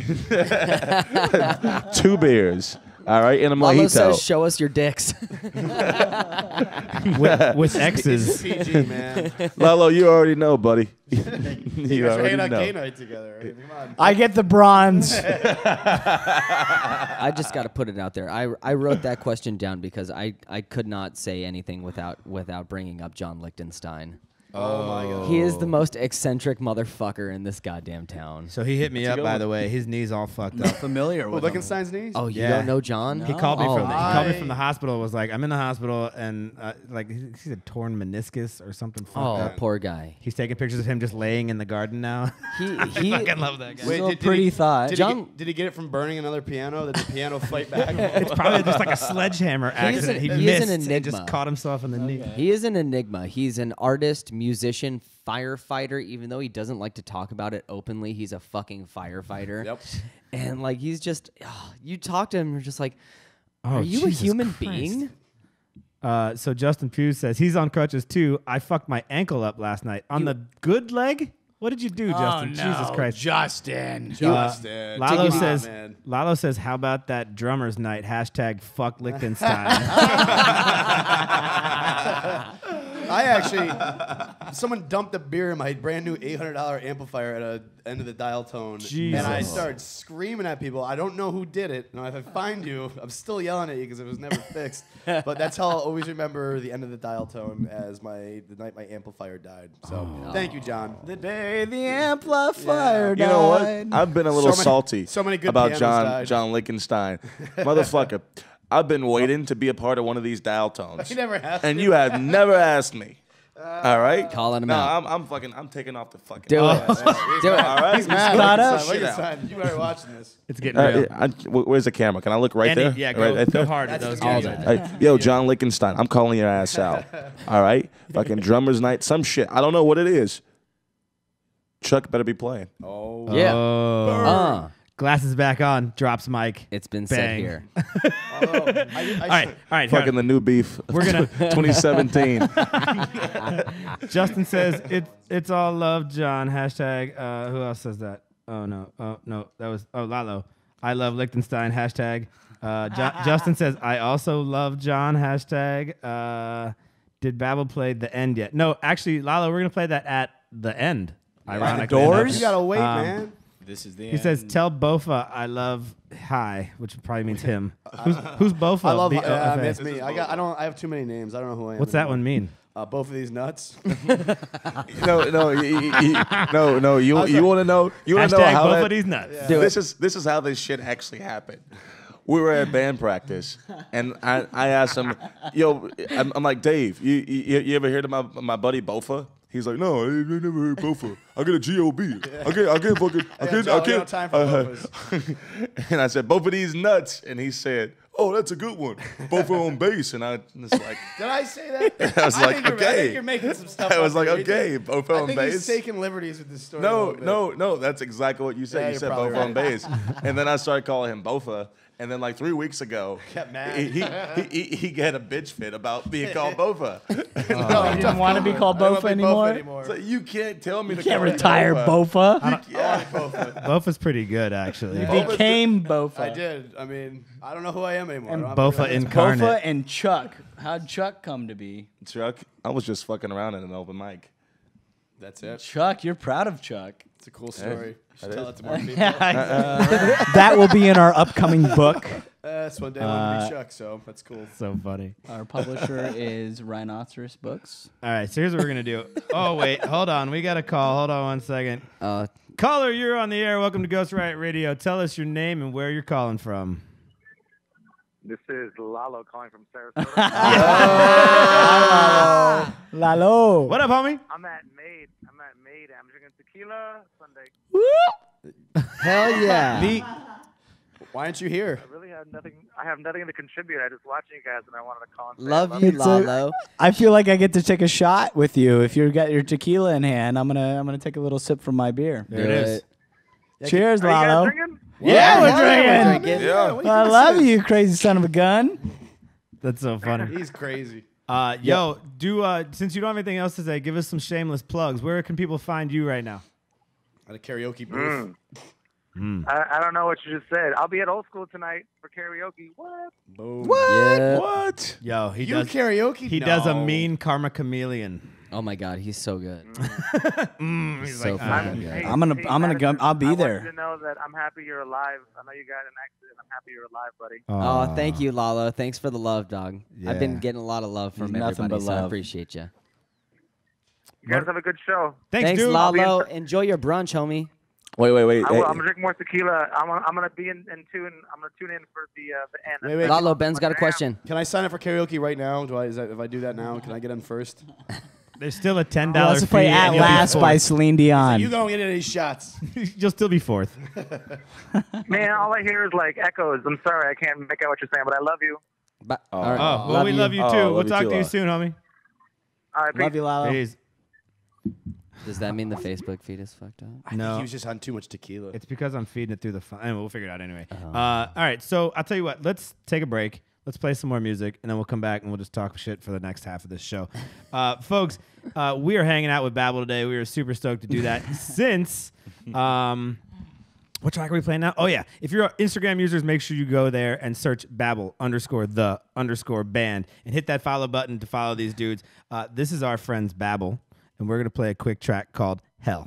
2 beers. All right, and a Lalo mojito. says, "Show us your dicks." with X's. PG, man. Lalo, you already know, buddy. You you guys were already hanging out gay know. night together. I mean, come on. I get the bronze. I just got to put it out there. I wrote that question down because I could not say anything without bringing up John Lichtenstein. Oh my god. He is the most eccentric motherfucker in this goddamn town. So he hit me up, good by one. the way. His knee's all fucked up. Familiar Well, with him. Lichtenstein's knees? Oh, you Yeah. don't know John? He called me Oh, from the, he called me I- from the hospital. Was like, I'm in the hospital, and like he said torn meniscus or something. Fucked Oh, up. poor guy. He's taking pictures of him just laying in the garden now. He fucking love that guy. Still a pretty thought. Did he get it from burning another piano? Did the piano fight back? It's probably just like a sledgehammer accident. He he is missed an and just enigma. caught himself in the knee. He is an enigma. He's an artist, musician, firefighter. Even though he doesn't like to talk about it openly, he's a fucking firefighter. Yep. And like he's just, you talk to him, you're just like, Oh, are you a Jesus human Christ. being? So Justin Pugh says he's on crutches too. I fucked my ankle up last night on the good leg. What did you do, Justin? Jesus Christ. Justin. Justin. Lalo Come on, says, man. Lalo says, how about that drummer's night? Hashtag fuck Lichtenstein. I actually, someone dumped a beer in my brand new $800 amplifier at the end of the dial tone. And I Jesus. started screaming at people. I don't know who did it. And if I find you, I'm still yelling at you because it was never fixed. But that's how I'll always remember the end of the dial tone as the night my amplifier died. So thank you, John. The day the amplifier You know what? died. I've been a little So many- salty so many good about pianos John died. John Lichtenstein. Motherfucker, I've been waiting to be a part of one of these dial tones. He never asked And me. you have never asked me. All right? Calling him no, out. I'm taking off the fucking. Do it. Do it. All right? He's mad. caught Look up. at his son. You better watching this. It's getting real. Where's the camera? Can I look right Andy, there? yeah, right go there? hard at That's those all guys. that. Hey, yo, John Lichtenstein, I'm calling your ass out. All right? Fucking drummer's night, some shit. I don't know what it is. Chuck better be playing. Oh. Yeah. Oh. Glasses back on. Drops mic. It's been said Bang. here. Although, All right. Fucking the new beef. We're gonna- 2017. Justin says it's all love, John. Hashtag. Who else says that? Oh no. That was Lalo. I love Lichtenstein. Hashtag. Justin says I also love John. Hashtag. Did BABYL play the end yet? No, actually, Lalo, we're gonna play that at the end. Ironically, doors? enough. you gotta wait, man. This is the He says, "Tell Bofa I love hi," which probably means him. Who's Bofa? I love. B-O-F-A. It's me. I have too many names. I don't know who I am. What's that one mean? Both of these nuts. no. You want to know? You want to know Hashtag how Bofa that, these nuts. This is how this shit actually happened. We were at band practice, and I asked him, "Yo," I'm like, "Dave, you ever heard of my buddy Bofa?" He's like, "No, I never heard Bofa. I get a G.O.B. I can't fucking. I John, we don't can't. have time for Bofas. And I said, "Both of these nuts," and he said, "Oh, that's a good one. Both on base." And I was like, Did I say that? I was like, think I think okay. you're making some stuff. I was up like, here. okay, both I on think he's base. taking liberties with this story. a little bit. No. That's exactly what you said. Yeah, You you're said probably both on right. base, and then I started calling him Bofa. And then like 3 weeks ago, Got mad. he had a bitch fit about being called Bofa. You didn't want to be called I don't Bofa wanna be anymore? So you can't tell me to Can't call you retire Bofa. Bofa. Yeah. Bofa's pretty good, actually. You became Bofa. I did. I mean, I don't know who I am anymore. And I don't have Bofa to realize- incarnate. Bofa and Chuck. How'd Chuck come to be? Chuck, I was just fucking around in an open mic. That's it. Chuck, you're proud of Chuck. It's a cool story. You should that tell is. it to more people. That will be in our upcoming book. That's one day I want to be Chuck, so that's cool. So funny. Our publisher is Rhinoceros Books. All right, so here's what we're gonna do. Oh wait, hold on. We got a call. Hold on 1 second. Caller, you're on the air. Welcome to Ghost Riot Radio. Tell us your name and where you're calling from. This is Lalo calling from Sarasota. Lalo. What up, homie? I'm at Made. I'm drinking tequila Sunday. Hell yeah. Why aren't you here? I really have nothing. I have nothing to contribute. I just watching you guys, and I wanted to call and say I Love you, It's a- Lalo. I feel like I get to take a shot with you. If you got your tequila in hand, I'm gonna take a little sip from my beer. There it is. Cheers, Are you guys Lalo. drinking? Yeah, we're drinking. Yeah. I love you, crazy son of a gun. That's so funny. He's crazy. Yo, since you don't have anything else to say, give us some shameless plugs. Where can people find you right now? At a karaoke booth. I don't know what you just said. I'll be at Old School tonight for karaoke. What? Boom. Yeah. What? Yo, he You does karaoke? He does a No. mean karma chameleon. Oh my God, he's so good. He's so like, fucking Hey, good. I'm gonna Madison, I'll be I there. want you to know that I'm happy you're alive. I know you got an accident. I'm happy you're alive, buddy. Oh, thank you, Lalo. Thanks for the love, dog. I've been Yeah. getting a lot of love from Nothing everybody, but so I love. appreciate you. You guys have a good show. Thanks, dude. Lalo. Enjoy your brunch, homie. Wait. I will. Hey, I'm gonna drink more tequila. I'm gonna be in tune. I'm gonna tune in for the end. Wait, Lalo, Ben's got a question. Can I sign up for karaoke right now? If I do that now, can I get in first? There's still a $10 Let's fee. play At and you'll be Last by fourth. Celine Dion. You going into these shots? You'll still be fourth. Man, all I hear is like echoes. I'm sorry, I can't make out what you're saying, but I love you. All right. Oh, well, we love you too. love We'll you talk too, to you Lalo. soon, homie. All right, Love you, Lalo. Peace. Does that mean the Facebook feed is fucked up? I No. think he was just on too much tequila. It's because I'm feeding it through the phone. Anyway, we'll figure it out anyway. All right, so I'll tell you what. Let's take a break. Let's play some more music, and then we'll come back and we'll just talk shit for the next half of this show. Folks, we are hanging out with BABYL today. We are super stoked to do that since... what track are we playing now? Oh, yeah. If you're Instagram users, make sure you go there and search BABYL _the_band and hit that follow button to follow these dudes. This is our friends BABYL, and we're going to play a quick track called Hell.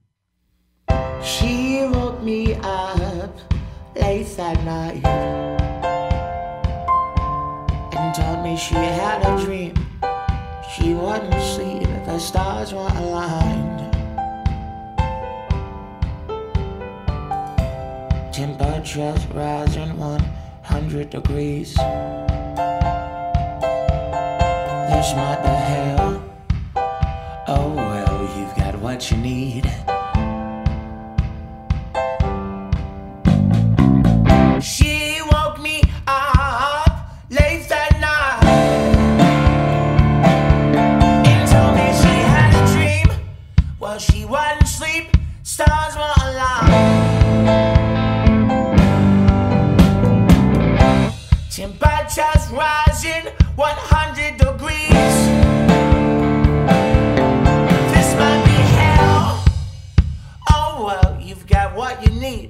She woke me up late that night and told me she had a dream. She wasn't asleep, the stars were aligned. Temperatures rising 100 degrees. This might be hell. Oh well, you've got what you need. She woke me up late that night and told me she had a dream. Well, she wasn't asleep, stars were aligned. Temperatures rising 100 degrees. This might be hell. Oh well, you've got what you need.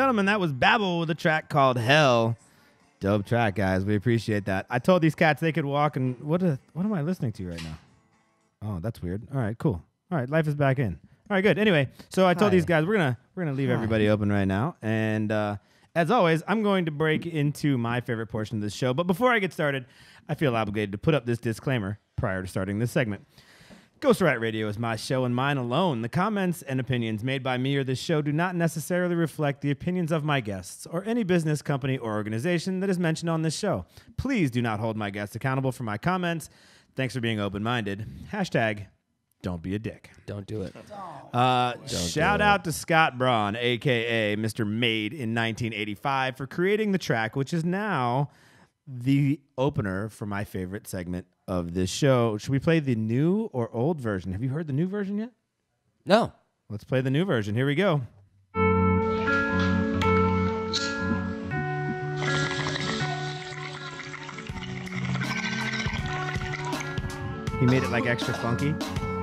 gentlemen, that was BABYL with a track called Hell. Dope track, guys. We appreciate that. I told these cats they could walk and what am I listening to right now? Oh, that's weird. All right, cool. All right, life is back in. All right, good. Anyway, so I told these guys we're gonna leave everybody open right now, and as always, I'm going to break into my favorite portion of this show. But before I get started, I feel obligated to put up this disclaimer prior to starting this segment. Ghost Riot Radio is my show and mine alone. The comments and opinions made by me or this show do not necessarily reflect the opinions of my guests or any business, company, or organization that is mentioned on this show. Please do not hold my guests accountable for my comments. Thanks for being open-minded. Hashtag don't be a dick. Don't do it. Shout out to Scott Braun, a.k.a. Mr. Made in 1985, for creating the track, which is now the opener for my favorite segment of this show. Should we play the new or old version? Have you heard the new version yet? No. Let's play the new version. Here we go. He made it like extra funky.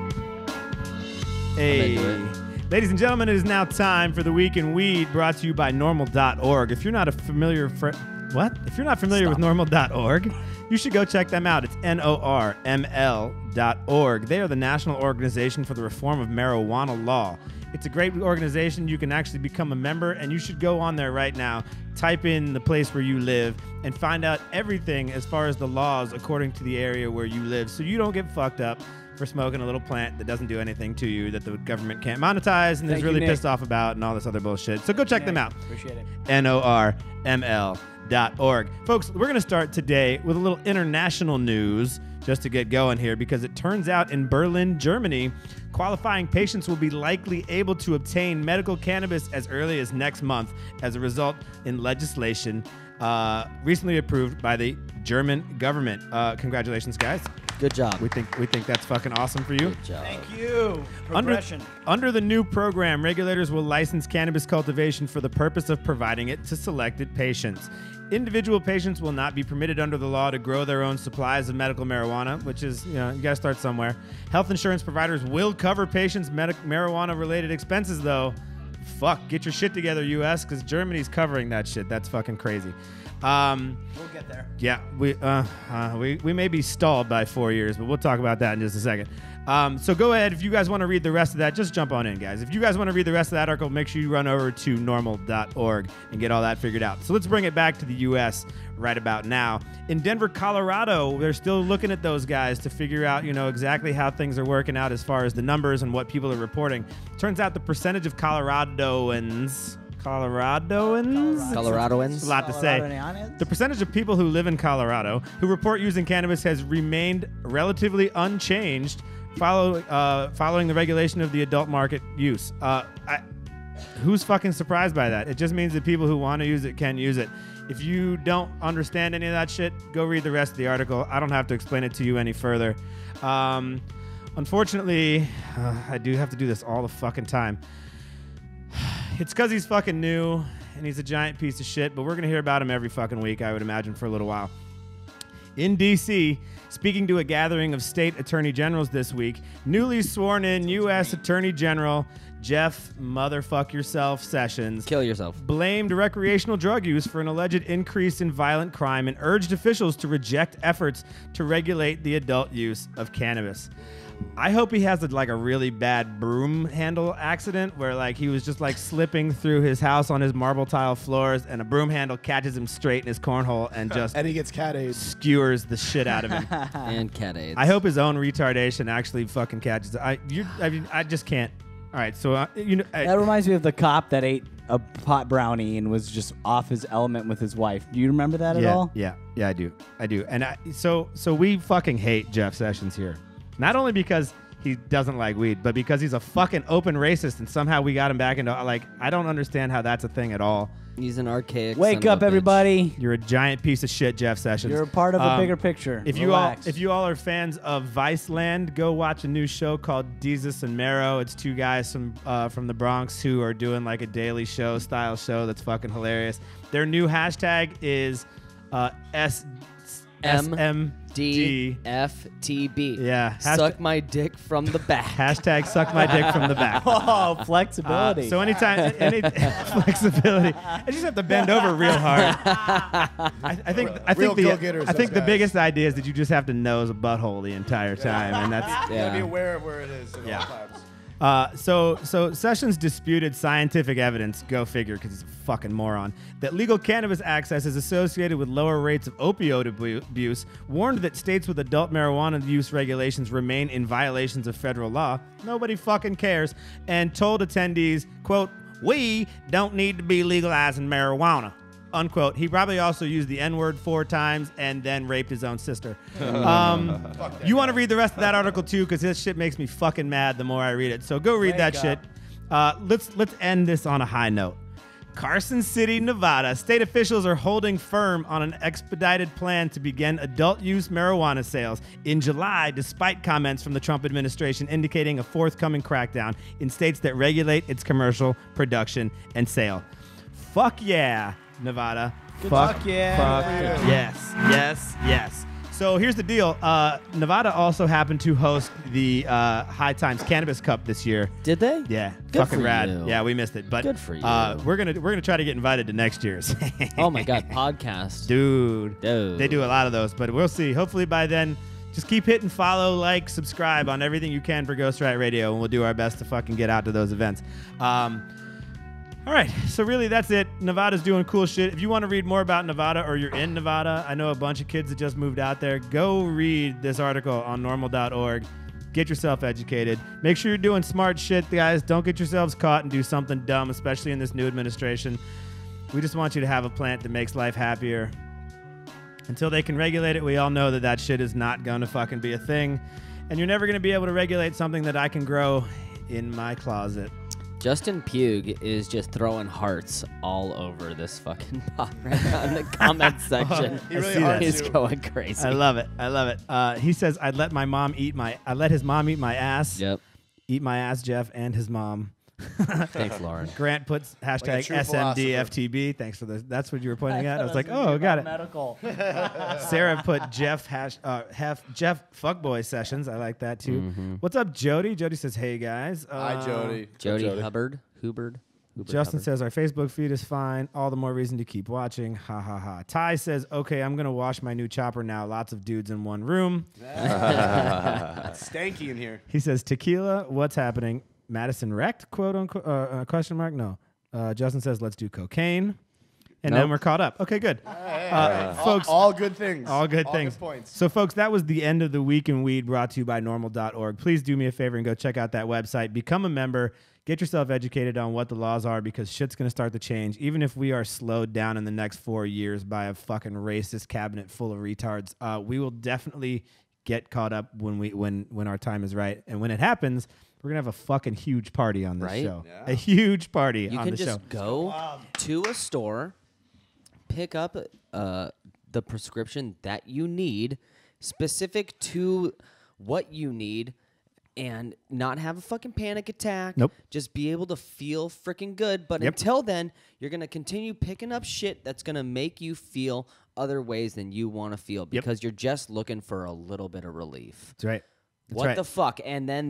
Hey. Ladies and gentlemen, it is now time for the Week in Weed, brought to you by normal.org. If you're not familiar with normal.org, you should go check them out. It's NORML.org. They are the National Organization for the Reform of Marijuana Law. It's a great organization. You can actually become a member, and you should go on there right now, type in the place where you live, and find out everything as far as the laws according to the area where you live, so you don't get fucked up for smoking a little plant that doesn't do anything to you, that the government can't monetize and is really pissed off about, and all this other bullshit. So go check them out. Appreciate it. NORML.org. Folks, we're going to start today with a little international news just to get going here, because it turns out in Berlin, Germany, qualifying patients will be likely able to obtain medical cannabis as early as next month as a result in legislation recently approved by the German government. Congratulations, guys. Good job. We think that's fucking awesome for you. Good job. Thank you. Progression. Under the new program, regulators will license cannabis cultivation for the purpose of providing it to selected patients. Individual patients will not be permitted under the law to grow their own supplies of medical marijuana, which is, you got to start somewhere. Health insurance providers will cover patients' marijuana-related expenses, though. Fuck, get your shit together, U.S., because Germany's covering that shit. That's fucking crazy. We'll get there. Yeah, we may be stalled by 4 years, but we'll talk about that in just a second. So go ahead. If you guys want to read the rest of that, just jump on in, guys. If you guys want to read the rest of that article, make sure you run over to normal.org and get all that figured out. So let's bring it back to the U.S. right about now. In Denver, Colorado, they're still looking at those guys to figure out, exactly how things are working out as far as the numbers and what people are reporting. Turns out the percentage of Coloradoans. Coloradoans? A lot to say. The percentage of people who live in Colorado who report using cannabis has remained relatively unchanged following the regulation of the adult market use. Who's fucking surprised by that? It just means that people who want to use it can use it. If you don't understand any of that shit, go read the rest of the article. I don't have to explain it to you any further. Unfortunately, I do have to do this all the fucking time. It's because he's fucking new and he's a giant piece of shit, but we're going to hear about him every fucking week, I would imagine, for a little while. In D.C., speaking to a gathering of state attorney generals this week, newly sworn in U.S. Attorney General Jeff motherfuck yourself Sessions Kill yourself. blamed recreational drug use for an alleged increase in violent crime and urged officials to reject efforts to regulate the adult use of cannabis. I hope he has a really bad broom handle accident where he was just slipping through his house on his marble tile floors and a broom handle catches him straight in his cornhole and just and he gets cat AIDS. Skewers the shit out of him. And cat AIDS. I hope his own retardation actually fucking catches it. I just can't. All right, so that reminds me of the cop that ate a pot brownie and was just off his element with his wife. Do you remember that at all? Yeah, I do. And so we fucking hate Jeff Sessions here. Not only because he doesn't like weed, but because he's a fucking open racist and somehow we got him back into, I don't understand how that's a thing at all. He's an archaic Wake son up, of a bitch. everybody. You're a giant piece of shit, Jeff Sessions. You're a part of a bigger picture. If you all are fans of Viceland, go watch a new show called Jesus and Marrow. It's two guys from the Bronx who are doing a daily show style show that's fucking hilarious. Their new hashtag is SM DFTB. Yeah. Suck my dick from the back. Hashtag suck my dick from the back. Oh, flexibility. So anytime, any flexibility, I just have to bend over real hard. I think the biggest idea is that you just have to nose a butthole the entire time, and that's You gotta be aware of where it is at all times. So Sessions disputed scientific evidence, go figure, because he's a fucking moron, that legal cannabis access is associated with lower rates of opioid abuse, warned that states with adult marijuana use regulations remain in violations of federal law, nobody fucking cares, and told attendees, quote, "We don't need to be legalizing marijuana," unquote. He probably also used the N-word 4 times and then raped his own sister. You want to read the rest of that article too, because this shit makes me fucking mad the more I read it. So go read that shit. Let's end this on a high note. Carson City, Nevada. State officials are holding firm on an expedited plan to begin adult use marijuana sales in July, despite comments from the Trump administration indicating a forthcoming crackdown in states that regulate its commercial production and sale. Fuck yeah, Nevada. Fuck yeah. Yes. So here's the deal. Nevada also happened to host the High Times Cannabis Cup this year. Did they? Yeah. Good fucking for rad. you. Yeah, we missed it. But good for you. We're gonna try to get invited to next year's. Oh my God, podcast. Dude. They do a lot of those, but we'll see. Hopefully by then, just keep hitting follow, like, subscribe on everything you can for Ghost Riot Radio, and we'll do our best to fucking get out to those events. All right, so really that's it. Nevada's doing cool shit. If you want to read more about Nevada or you're in Nevada, I know a bunch of kids that just moved out there. Go read this article on normal.org. Get yourself educated. Make sure you're doing smart shit, guys. Don't get yourselves caught and do something dumb, especially in this new administration. We just want you to have a plant that makes life happier. Until they can regulate it, we all know that that shit is not going to fucking be a thing. And you're never going to be able to regulate something that I can grow in my closet. Justin Pugh is just throwing hearts all over this fucking pod right now in the comment section. He's going crazy. I love it. He says, I'd let his mom eat my ass. Yep. Eat my ass, Jeff, and his mom. Thanks, Lauren. Grant puts hashtag SMDFTB. Thanks for this. That's what you were pointing at. I was like, oh, got it. Medical. Sarah put Jeff fuckboy sessions. I like that too. Mm-hmm. What's up, Jody? Jody says, hey guys. Hi, Jody. Jody Hubbard. Justin says our Facebook feed is fine. All the more reason to keep watching. Ha ha ha. Ty says, okay, I'm gonna wash my new chopper now. Lots of dudes in one room. Stanky in here. He says, tequila. What's happening? Madison wrecked? Quote unquote. Question mark. No. Justin says, let's do cocaine. And then we're caught up. Okay, good. Folks, all good things. All good things. Good points. So, folks, that was the end of the Week in Weed, brought to you by normal.org. Please do me a favor and go check out that website. Become a member. Get yourself educated on what the laws are, because shit's going to start to change. Even if we are slowed down in the next 4 years by a fucking racist cabinet full of retards, we will definitely get caught up when our time is right. And when it happens, we're going to have a fucking huge party on this show. Yeah. A huge party on the show. You can just go to a store, pick up the prescription that you need, specific to what you need, and not have a fucking panic attack. Nope. Just be able to feel freaking good. But until then, you're going to continue picking up shit that's going to make you feel other ways than you want to feel, because you're just looking for a little bit of relief. That's right. What the fuck? And then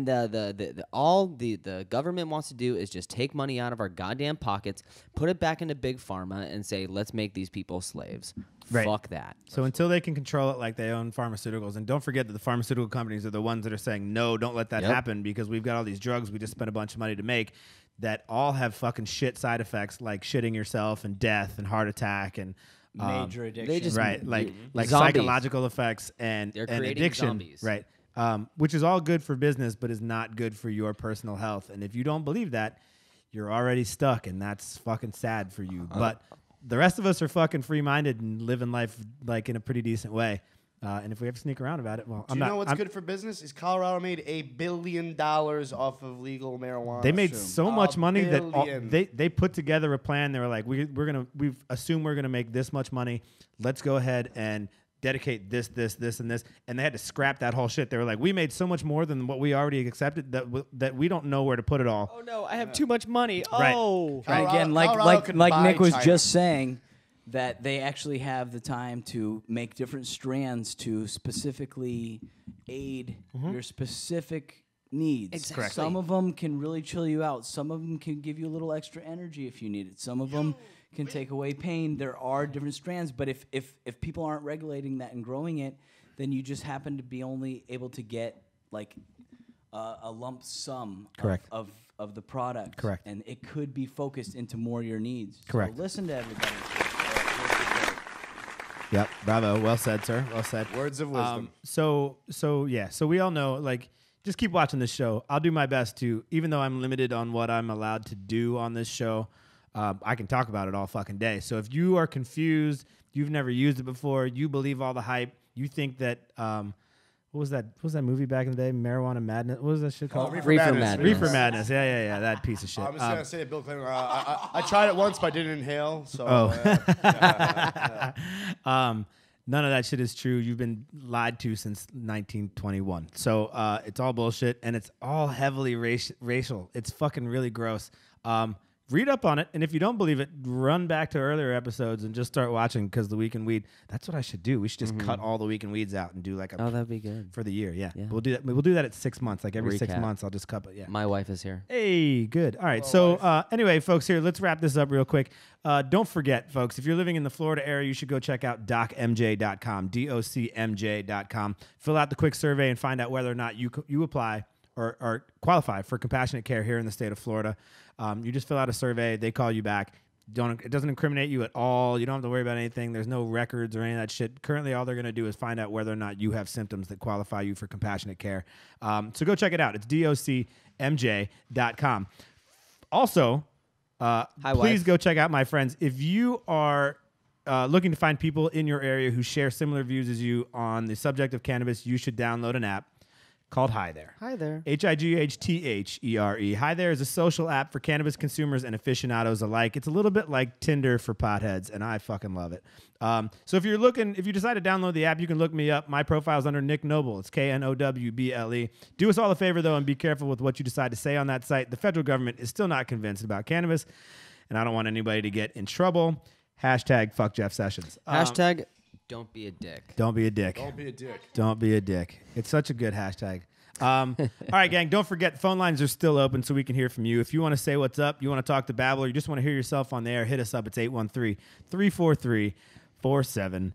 the government wants to do is just take money out of our goddamn pockets, put it back into big pharma, and say, let's make these people slaves. Right. Fuck that. So until they can control it like they own pharmaceuticals, and don't forget that the pharmaceutical companies are the ones that are saying, no, don't let that happen, because we've got all these drugs we just spent a bunch of money to make that all have fucking shit side effects, like shitting yourself and death and heart attack and major addiction. They just, like zombies. Psychological effects and creating addiction. Zombies. Right. Which is all good for business, but is not good for your personal health. And if you don't believe that, you're already stuck, and that's fucking sad for you. But the rest of us are fucking free-minded and living life like in a pretty decent way. And if we have to sneak around about it, well, Do you know what's good for business? Is Colorado made $1 billion off of legal marijuana. They made so much money that they put together a plan. They were like, we've assumed we're gonna make this much money. Let's go ahead and dedicate this, and this, and they had to scrap that whole shit. They were like, we made so much more than what we already accepted that we don't know where to put it all. Oh no, I have too much money. Right. Oh, And again, like Nick was just saying, that they actually have the time to make different strands to specifically aid your specific needs. Exactly. Correct. Some of them can really chill you out. Some of them can give you a little extra energy if you need it. Some of them can take away pain. There are different strands, but if people aren't regulating that and growing it, then you just happen to be only able to get like a lump sum of the product. Correct. And it could be focused into more your needs. Correct. So listen to everybody. Yep, bravo. Well said, sir. Well said. Words of wisdom. So we all know, like, just keep watching this show. I'll do my best to, even though I'm limited on what I'm allowed to do on this show, I can talk about it all fucking day. So if you are confused, you've never used it before, you believe all the hype, you think that, what was that movie back in the day? Marijuana Madness? What was that shit called? Reefer Madness. Reefer Madness. Yeah. That piece of shit. I'm just going to say that Bill Clinton, I tried it once, but I didn't inhale. So, none of that shit is true. You've been lied to since 1921. So it's all bullshit, and it's all heavily racial. It's fucking really gross. Read up on it, and if you don't believe it, run back to earlier episodes and just start watching, because the Week in Weed, that's what I should do. We should just cut all the Week in Weeds out and do like a... Oh, that'd be good. For the year, yeah. We'll do that. We'll do that at 6 months. Like every 6 Recap. months, I'll just cut it, yeah. My wife is here. Hey, good. All right. So anyway, folks, here, let's wrap this up real quick. Don't forget, folks, if you're living in the Florida area, you should go check out docmj.com, docmj.com. Fill out the quick survey and find out whether or not you apply or qualify for compassionate care here in the state of Florida. You just fill out a survey. They call you back. It doesn't incriminate you at all. You don't have to worry about anything. There's no records or any of that shit. Currently, all they're going to do is find out whether or not you have symptoms that qualify you for compassionate care. So go check it out. It's docmj.com. Also, please go check out my friends. If you are looking to find people in your area who share similar views as you on the subject of cannabis, you should download an app called Hi There. Hi There. HIGHTHERE. Hi There is a social app for cannabis consumers and aficionados alike. It's a little bit like Tinder for potheads, and I fucking love it. So if you decide to download the app, you can look me up. My profile is under Nick Noble. It's KNOWBLE. Do us all a favor, though, and be careful with what you decide to say on that site. The federal government is still not convinced about cannabis, and I don't want anybody to get in trouble. Hashtag fuck Jeff Sessions. Hashtag don't be a dick. Don't be a dick. Don't be a dick. Don't be a dick. It's such a good hashtag. All right, gang, don't forget, phone lines are still open so we can hear from you. If you want to say what's up, you want to talk to BABYL, or you just want to hear yourself on the air, hit us up. It's 813-343-4798.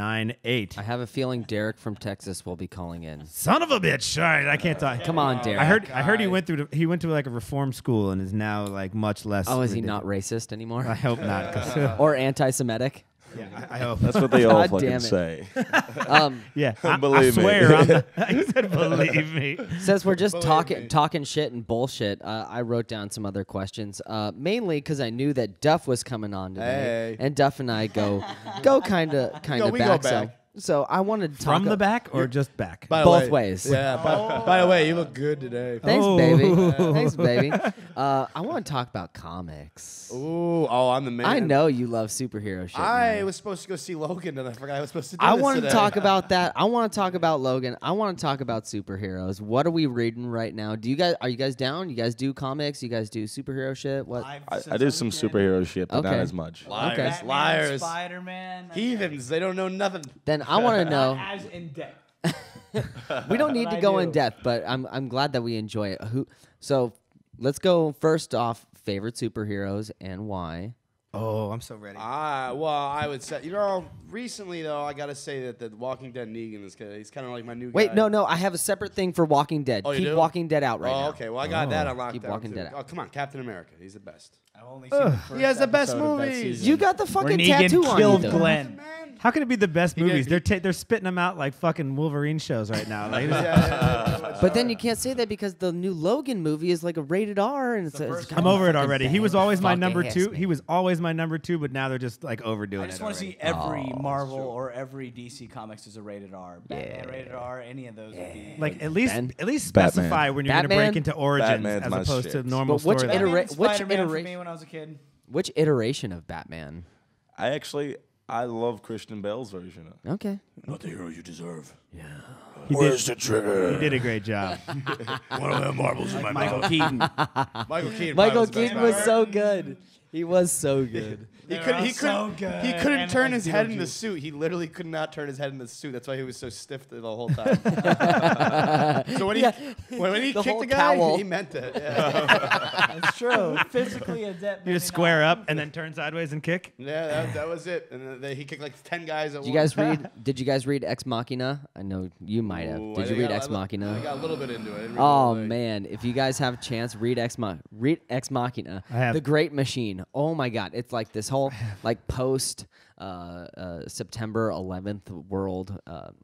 I have a feeling Derek from Texas will be calling in. Son of a bitch. All right, I can't talk. Come on, Derek. I heard he went to like a reform school and is now like much less. Oh, is he not racist anymore? I hope not. Or anti-Semitic? Yeah, I hope. That's what they all God fucking damn it. say. Yeah, I Believe me. swear. I said believe me. Since we're just talking shit and bullshit, I wrote down some other questions, mainly because I knew that Duff was coming on today, and Duff and I go kind of we back. go back. So I wanted to talk From the back or just back? both ways. Yeah. By the way, you look good today. Thanks, baby. Thanks, baby. I want to talk about comics. Ooh, I'm the man. I know you love superhero shit. I man. was supposed to go see Logan, and I forgot I was supposed to do I this want to today. talk about that. I want to talk about Logan. I want to talk about superheroes. What are we reading right now? Are you guys down? You guys do comics? You guys do superhero shit? What? I do some superhero shit, but not Okay. as much. Liars. Okay. Batman, Liars. Spider-Man. Heathens. They don't know nothing. Then I want to know. As in depth. We don't need But to I go do. in depth, but I'm glad that we enjoy it. So let's go first off. Favorite superheroes and why? Oh, I'm so ready. Well, I would say, recently though, I gotta say that the Walking Dead Negan is he's kind of like my new guy. Wait, no. I have a separate thing for Walking Dead. Oh, you Keep do? Walking Dead out right now. Okay. Well, I got that on lockdown. Keep Walking too. Dead out. Oh, come on, Captain America. He's the best. I've only seen the first He has the best episode of that movies. season. You got the Where fucking Negan tattoo on you. killed though. Glenn. How can it be the best did- movies? They're spitting them out like fucking Wolverine shows right now. Like, But then you can't say that because the new Logan movie is like a rated R, and it's I'm over it already. He was always my Fucking number hits 2. me. He was always my number 2, but now they're just like overdoing I it. just want to already. see every Marvel or every DC comics as a rated R. Batman rated R. Any of those would be Like at least Batman. specify when you're going to Batman? break into origins Batman's as my opposed to shit. normal But which story. iteration- Spider-Man for iteration- me when I was a kid. Which iteration of Batman? I love Christian Bale's version of it. Okay. Not the hero you deserve. Where's the trigger? He did a great job. One of them marbles in my mouth. Keaton. Michael Keaton. Michael probably was the best Keaton was Batman. so good. He was so good. He couldn't turn his head in the suit. He literally could not turn his head in the suit. That's why he was so stiff the whole time. So when he kicked the guy, cowl. he meant it. Yeah. That's true. Physically adept. You just square up and then turn sideways and kick. Yeah, that was it. And then he kicked like 10 guys at Did once. Did you guys read Ex Machina? I know you might have. Ooh, Did you read Ex Machina? I got a little bit into it. I didn't read the Oh whole thing. man, if you guys have a chance, read Ex Machina. I have. The Great Machine. Oh my God, it's like this whole like post September 11th world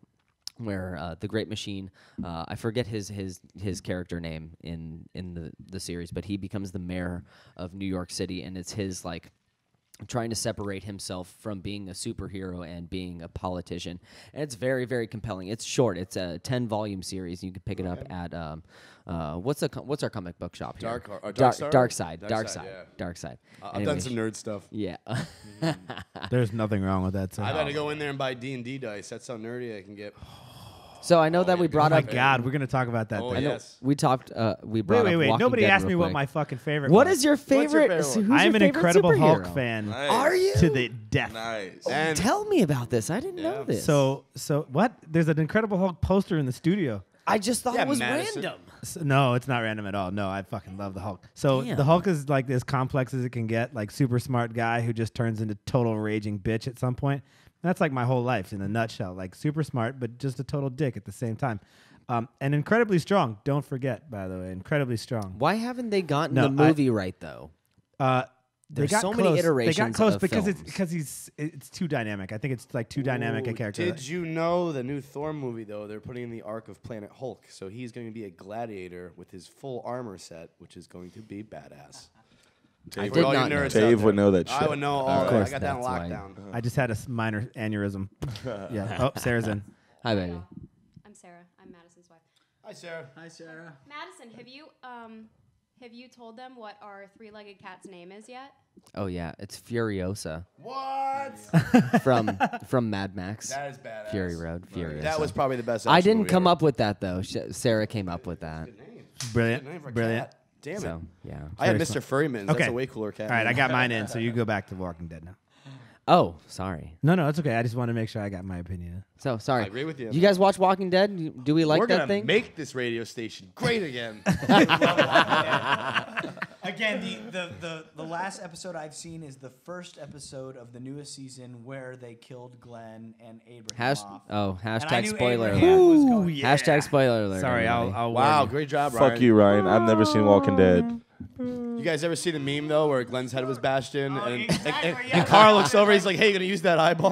where the Great Machine. I forget his character name in the series, but he becomes the mayor of New York City, and it's his like trying to separate himself from being a superhero and being a politician. And it's very, very compelling. It's short. It's a 10-volume series. You can pick it up at what's our comic book shop here? Dark Side. Yeah. Dark Side. I've done some nerd stuff. Yeah. There's nothing wrong with that. I gotta go in there and buy D&D dice. That's how nerdy I can get. So I know that we brought Oh my up. God, we're gonna talk about that. Oh, thing. yes. We talked. We brought. Wait. up Walking Nobody Dead asked real me what quick. my fucking favorite. What was. is your favorite? favorite one? Who's I am your an favorite Incredible Hulk superhero? fan. Nice. Are you? To the death. Nice. And Tell me about this. I didn't know this. So what? There's an Incredible Hulk poster in the studio. I just thought Yeah, it was Madison. random. No, it's not random at all. No, I fucking love the Hulk. So Damn. the Hulk is like as complex as it can get, like super smart guy who just turns into total raging bitch at some point. That's like my whole life in a nutshell. Like super smart, but just a total dick at the same time. And incredibly strong. Don't forget, by the way, incredibly strong. Why haven't they gotten No, the movie right though? They There's got so close. many They iterations got close of because it's too dynamic. I think it's like too dynamic a character. Did you know the new Thor movie, though, they're putting in the arc of Planet Hulk, so he's going to be a gladiator with his full armor set, which is going to be badass. Dave, did not know. Dave would know that shit. I would know all Of that. course, I got that on that's why. lockdown. I just had a minor aneurysm. Yeah. Oh, Sarah's in. Hi, baby. I'm Sarah. I'm Madison's wife. Hi, Sarah. Hi, Sarah. Madison, have you told them what our three-legged cat's name is yet? Oh yeah, it's Furiosa What? from Mad Max. That is badass. Fury Road. Furiosa. That was probably the best. I action didn't movie come ever. up with that though. Sarah came up with that. Brilliant. Good name for a Brilliant. cat. Damn So it. yeah. I had Very Mr. Furryman. That's Okay. a way cooler cat. All right, I got mine in, so you go back to Walking Dead now. Oh, sorry. No, it's okay. I just want to make sure I got my opinion. So sorry. I agree with you. You guys watch Walking Dead? Do we like We're that gonna thing? make this radio station great again. Again, the last episode I've seen is the first episode of the newest season where they killed Glenn and Abraham off. And I Hashtag knew spoiler Abraham alert. was going- Hashtag spoiler alert. Sorry, everybody. I'll Wow, warn you. great job, Ryan. Fuck you, Ryan. I've never seen Walking Dead. You guys ever see the meme though, where Glenn's head was bashed in, and, exactly, and yeah. Carl looks over, he's like, "Hey, you gonna use that eyeball?"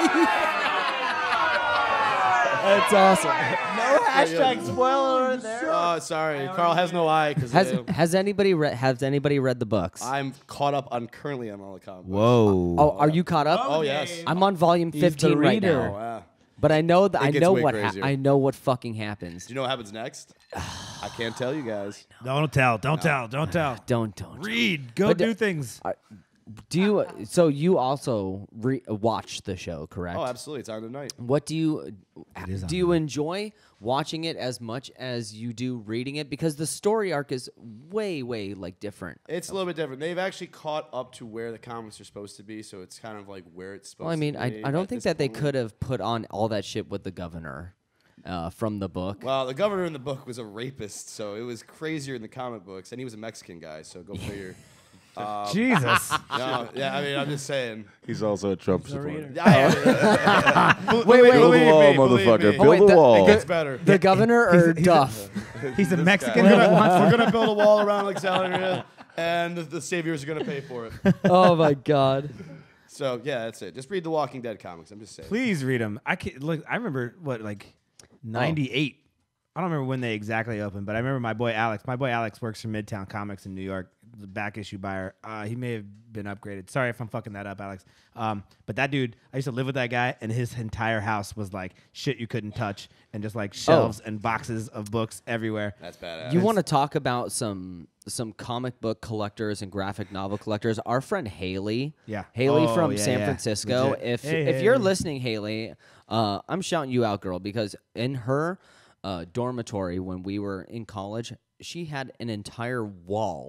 That's awesome. No hashtag spoiler alert there. Oh, sorry, Carl has no eye because Has anybody read the books? I'm caught up on currently on all the comic books. Whoa. Oh, are you caught up? Oh yes. I'm on volume He's the 15 right reader. Oh, now. wow. But I know that It I gets know way what crazier. I know what fucking happens. Do you know what happens next? I can't tell you guys. Don't tell. Don't tell. Don't tell. Don't Read. Go But do things. do you? So you also watch the show, correct? Oh, absolutely. It's on tonight. What do you is do? You enjoy watching it as much as you do reading it because the story arc is way like different. It's a little bit different. They've actually caught up to where the comics are supposed to be, so it's kind of like where it's supposed Well, I mean, to be. I don't at think this that they point. could have put on all that shit with the governor from the book. Well, the governor in the book was a rapist, so it was crazier in the comic books, and he was a Mexican guy, so go figure. Jesus. No, yeah, I mean, I'm just saying. He's also a Trump supporter. Wait, Build the wall, motherfucker. me. Build the wall. It gets better. The governor or Duff? He's a Mexican We're that wants. gonna build a wall around Alexandria, and the saviors are gonna pay for it. Oh my God. So yeah, that's it. Just read the Walking Dead comics. I'm just saying. Please read them. I can't look. I remember what 98. I don't remember when they exactly opened, but I remember my boy Alex. My boy Alex works for Midtown Comics in New York, the back issue buyer. He may have been upgraded. Sorry if I'm fucking that up, Alex. But that dude, I used to live with that guy, and his entire house was like shit you couldn't touch, and just like shelves and boxes of books everywhere. That's badass. You want to talk about some comic book collectors and graphic novel collectors? Our friend Haley, Yeah. Haley Oh, from yeah, San yeah. Francisco. Legit. If Hey, if you're Haley. listening, Haley, I'm shouting you out, girl, because in her dormitory when we were in college, she had an entire wall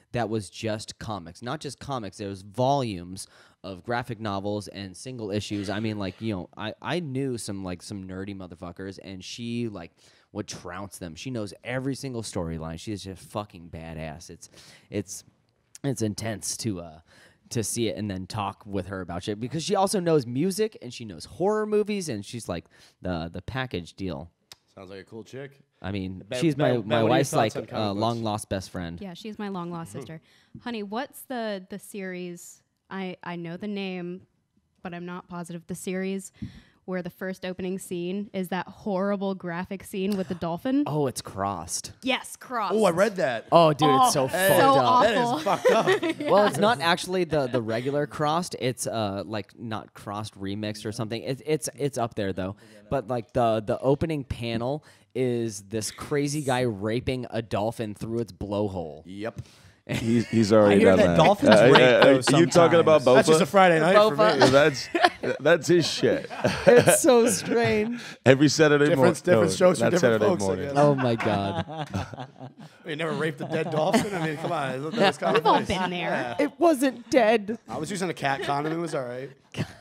that was just comics. Not just comics. There was volumes of graphic novels and single issues. I mean, like, you know, I knew some nerdy motherfuckers, and she like would trounce them. She knows every single storyline. She is just fucking badass. It's intense to see it and then talk with her about shit, because she also knows music and she knows horror movies, and she's like the package deal. Sounds like a cool chick. I mean, Ben, she's Ben, my what are your wife's thoughts like on comic books? long lost best friend. Yeah, she's my long lost sister. Honey, what's the series? I know the name, but I'm not positive. The series where the first opening scene is that horrible graphic scene with the dolphin. Oh, it's Crossed. Yes, Crossed. Oh, I read that. Oh, dude, it's so fucked up. awful. That is fucked up. Yeah. Well, it's not actually the regular Crossed. It's like not Crossed remixed or something. It's up there though. But like the opening panel is this crazy guy raping a dolphin through its blowhole. Yep. He's already I hear done that that. dolphins rape, though, You talking about Boba? That's just a Friday night for Boba. me. That's his shit. It's so strange. Every Saturday morning. Different strokes for Not different Saturday folks, I morning. guess. Oh my god. You never raped a dead dolphin? I mean, come on. That was kind We've of all nice. been there. It wasn't dead. I was using a cat condom. It was all right.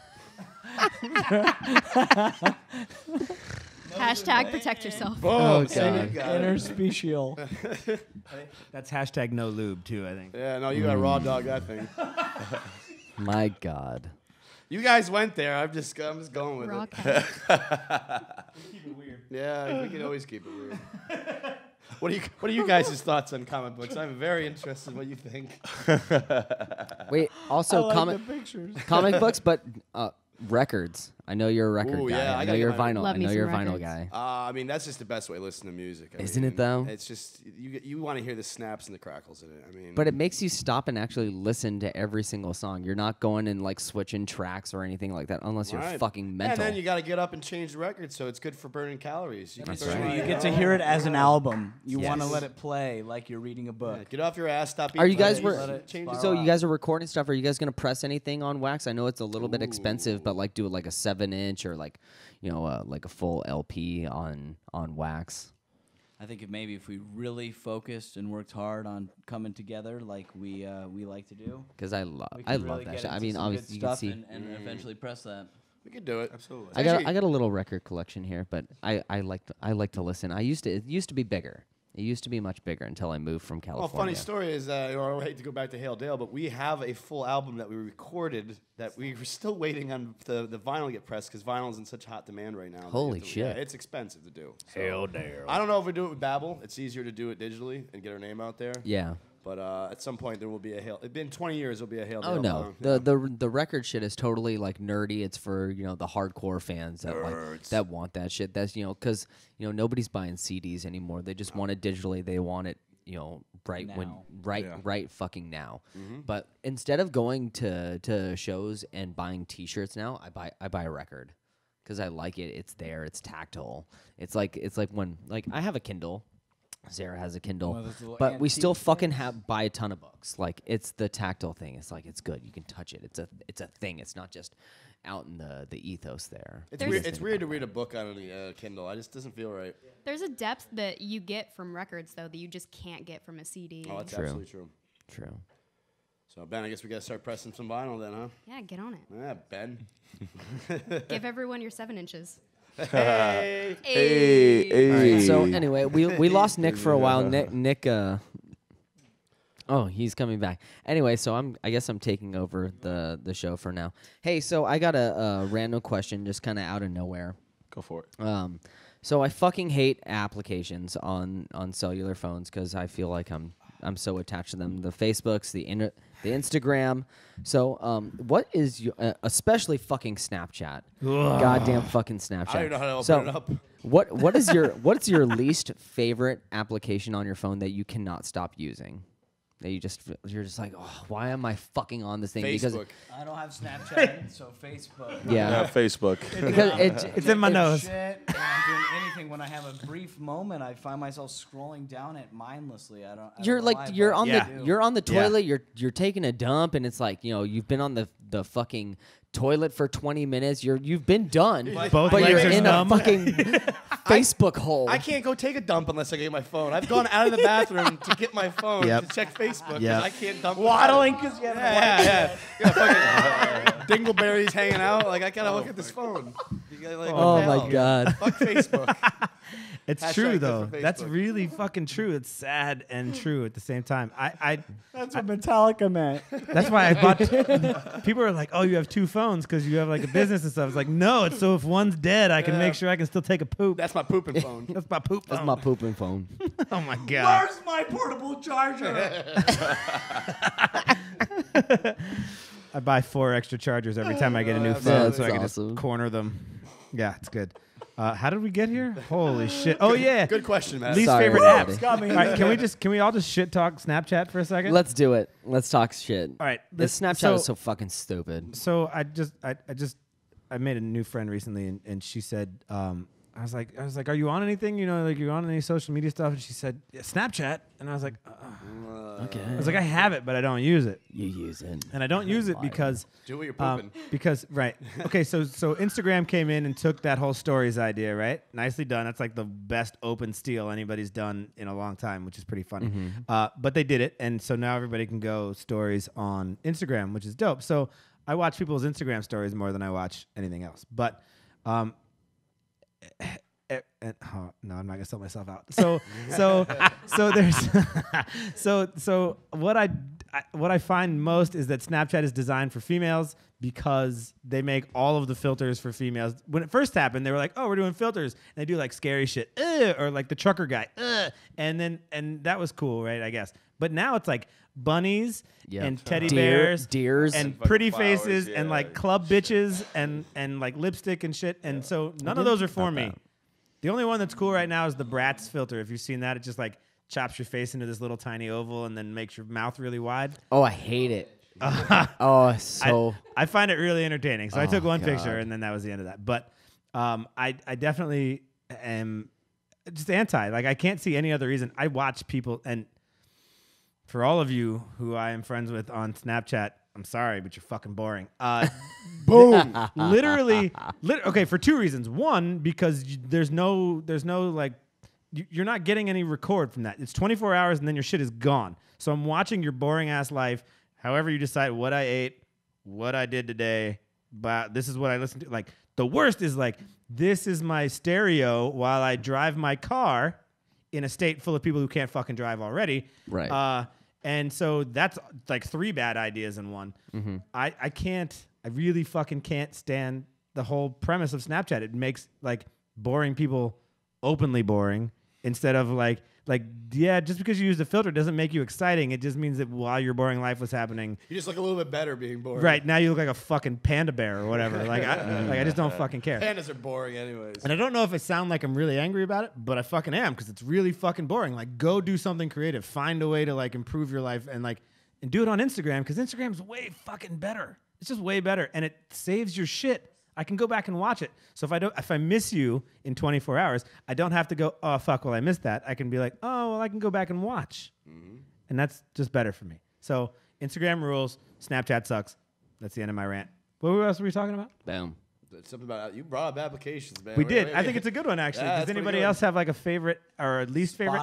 Hashtag protect yourself. Oh, God. Interspecial. That's hashtag no lube too, I think. Yeah, no, you got to raw dog that thing. My god. You guys went there. I'm just going with Raw it. cat. Keep it weird. Yeah, we can always keep it weird. What are you guys' thoughts on comic books? I'm very interested in what you think. Wait, also comic books, but records. I know you're a record Ooh, guy. yeah, I I know gotta you're get my- vinyl. Love I me know some you're a vinyl records. guy. I mean, that's just the best way to listen to music. Isn't it, though? It's just you want to hear the snaps and the crackles in it. I mean, But it makes you stop and actually listen to every single song. You're not going and like switching tracks or anything like that unless you're right. fucking And mental. then you got to get up and change the record, so it's good for burning calories. You That's can right. You get to hear it as an album. You want to Yes. let it play like you're reading a book. Yeah, get off your ass. Stop. Are you eating guys lettuce, change so it. you guys are recording stuff? Are you guys gonna press anything on wax? I know it's a little bit expensive, but like do it like a 7-inch or like, you know, like a full LP on wax. I think if we really focused and worked hard on coming together like we like to do. Because I love we could really that get shit. I into mean, some obviously you good can stuff see. and eventually press that. We could do it. Absolutely. I got a little record collection here, but I like to listen. It used to be bigger. It used to be much bigger until I moved from Well, California. funny story is, I hate to go back to Hale Dale, but we have a full album that we recorded that we were still waiting on the vinyl to get pressed because vinyl is in such hot demand right now. Holy shit. Yeah, it's expensive to do. So Hale Dale. I don't know if we do it with BABYL. It's easier to do it digitally and get our name out there. Yeah. But at some point there will be a Hale. It's been 20 years. There'll be a Hale Dale. Oh no, the record shit is totally like nerdy. It's for, you know, the hardcore fans that want that shit. That's, you know, because, you know, nobody's buying CDs anymore. They just want it digitally. They want it, you know, right fucking now. Mm-hmm. But instead of going to shows and buying T-shirts now, I buy a record because I like it. It's there. It's tactile. It's like when like I have a Kindle. Sarah has a Kindle, but we still fucking buy a ton of books. Like, it's the tactile thing. It's like, it's good. You can touch it. It's a thing. It's not just out in the ethos there. It's weird to read a book on a Kindle. It just doesn't feel right. There's a depth that you get from records, though, that you just can't get from a CD. Oh, that's absolutely true. True. So, Ben, I guess we got to start pressing some vinyl then, huh? Yeah, get on it. Yeah, Ben. Give everyone your 7 inches. Hey. All right, so anyway, we lost Nick for a while. Nick oh, he's coming back. Anyway, so I guess I'm taking over the show for now. Hey, so I got a random question just kind of out of nowhere. Go for it. So I fucking hate applications on cellular phones because I feel like I'm so attached to them. The Facebooks, the Instagram. So, what is your, especially fucking Snapchat? Goddamn fucking Snapchat. I don't know how to open so it up. What's your least favorite application on your phone that you cannot stop using? That you're just like, oh, why am I fucking on this thing? Because I don't have Snapchat, so Facebook. Yeah, Facebook. Because it's in my nose. Shit, and I'm doing anything. When I have a brief moment, I find myself scrolling down it mindlessly. I don't You're know like why, you're but on I the do. you're on the toilet. You're taking a dump, and it's like, you know, you've been on the fucking toilet for 20 minutes. You've been done, Both but legs you're are in numb. a fucking Facebook hole. I can't go take a dump unless I get my phone. I've gone out of the bathroom to get my phone Yep. to check Facebook. 'Cause Yep. I can't dump. Waddling because you have Yeah. Fucking dingleberries hanging out. Like I gotta look at this phone. You gotta, like, Oh what the my hell? God. Fuck Facebook. It's Hashtag true good though. for That's Facebook. really fucking true. It's sad and true at the same time. That's what Metallica meant. That's why I bought. People are like, "Oh, you have two phones because you have like a business and stuff." It's like, no, it's so if one's dead, I can make sure I can still take a poop. That's my pooping phone. That's my poop. That's phone. my pooping phone. Oh my god. Where's my portable charger? I buy 4 extra chargers every time I get a new That's phone, so I can awesome. just corner them. Yeah, it's good. How did we get here? Holy shit! Oh yeah. Good question, man. Least Sorry, favorite everybody. apps. Got me. All right, can we all just shit talk Snapchat for a second? Let's do it. Let's talk shit. All right. This Snapchat is so fucking stupid. So I made a new friend recently, and she said, I was like, are you on anything? You know, like you on any social media stuff? And she said, yeah, Snapchat. And I was like, Okay. I was like, I have it, but I don't use it. You use it. And I don't use it because Do what you're pooping. because right. Okay, so Instagram came in and took that whole stories idea, right? Nicely done. That's like the best open steal anybody's done in a long time, which is pretty funny. But they did it, and so now everybody can go stories on Instagram, which is dope. So I watch people's Instagram stories more than I watch anything else. But no, I'm not gonna sell myself out. So there's so what I find most is that Snapchat is designed for females because they make all of the filters for females. When it first happened, they were like, "Oh, we're doing filters," and they do like scary shit, or like the trucker guy, and that was cool, right? I guess. But now it's like bunnies and teddy bears, deers, and fucking pretty flowers, faces, yeah. and like club bitches, and like lipstick and shit. And so none of those are for me. The only one that's cool right now is the Bratz filter. If you've seen that, it just like chops your face into this little tiny oval and then makes your mouth really wide. Oh, I hate it. Oh, so I find it really entertaining. So I took one God. picture and then that was the end of that. But I definitely am just anti. Like I can't see any other reason. I watch people, and for all of you who I am friends with on Snapchat, I'm sorry, but you're fucking boring. Boom. Literally, okay, for 2 reasons. One, because there's no like, you're not getting any record from that. It's 24 hours and then your shit is gone. So I'm watching your boring ass life, however you decide what I ate, what I did today, but this is what I listened to. Like, the worst is like, this is my stereo while I drive my car in a state full of people who can't fucking drive already. Right. And so that's like 3 bad ideas in one. I really fucking can't stand the whole premise of Snapchat. It makes like boring people openly boring instead of like, yeah, just because you use the filter doesn't make you exciting. It just means that while your boring life was happening, You just look a little bit better being boring. right now you look like a fucking panda bear or whatever. I just don't fucking care. Pandas are boring anyways. And I don't know if I sound like I'm really angry about it, but I fucking am because it's really fucking boring. Like, go do something creative. Find a way to like improve your life and do it on Instagram because Instagram's way fucking better. It's just way better, and it saves your shit. I can go back and watch it. So if I miss you in 24 hours, I don't have to go, oh fuck, well I missed that. I can be like, oh well, I can go back and watch, and that's just better for me. So Instagram rules. Snapchat sucks. That's the end of my rant. What else were we talking about? boom. Something about you brought up applications, man. We did. I think it's a good one, actually. Yeah, Does that's pretty anybody good. else have like a favorite or a least favorite?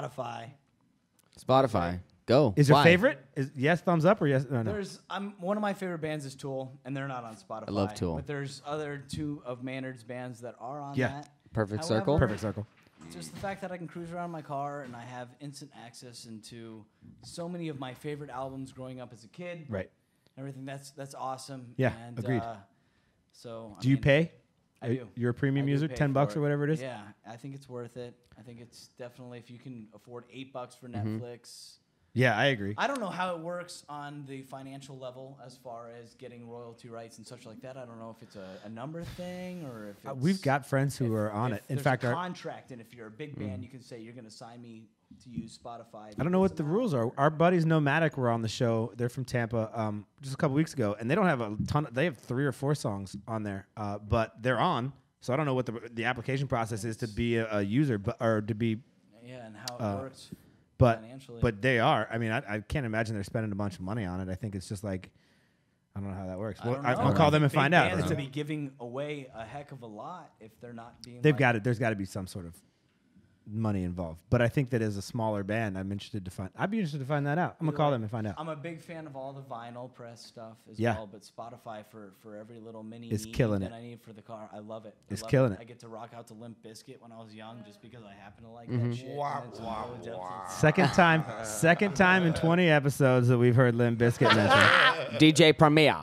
Spotify. Go. Is your Why? favorite? Is yes, thumbs up or yes? No. There's one of my favorite bands is Tool, and they're not on Spotify. I love Tool. But there's other 2 of Maynard's bands that are on Yeah. that. Perfect However, Circle. Perfect Circle. Just the fact that I can cruise around my car and I have instant access into so many of my favorite albums growing up as a kid. Right. Everything that's awesome. Yeah, And, agreed. So Do you pay? I do. Your premium I do music, pay $10 for or whatever it is. Yeah, I think it's worth it. I think it's definitely if you can afford $8 for Mm-hmm. Netflix. Yeah, I agree. I don't know how it works on the financial level as far as getting royalty rights and such like that. I don't know if it's a number thing or if it's We've got friends who are on if it. In there's fact, a our, contract, and if you're a big band, you can say you're going to sign me to use Spotify. I don't know what the rules are. Our buddies Nomadic were on the show. They're from Tampa just a couple weeks ago, and they don't have a ton. They have 3 or 4 songs on there, but they're on. So I don't know what the application process is to be a user, or to be. Yeah, and how it works. But financially. they are. I mean, I can't imagine they're spending a bunch of money on it. I think it's just like, I don't know how that works. I Well, don't know. I'll call them and Big find out. bands bro. to be giving away a heck of a lot if they're not being. They've like, got it. There's got to be some sort of money involved. But I think that as a smaller band, I'd be interested to find that out. I'm gonna call them and find out. I'm a big fan of all the vinyl press stuff as Yeah. well, but Spotify for every little mini Is need killing that it. I need for the car. I love it. It's I love killing it. I get to rock out to Limp Bizkit when I was young just because I happen to like Mhm. that shit. Wow, and it's wow, no depth wow. Second time in 20 episodes that we've heard Limp Bizkit mentioned. DJ Premier.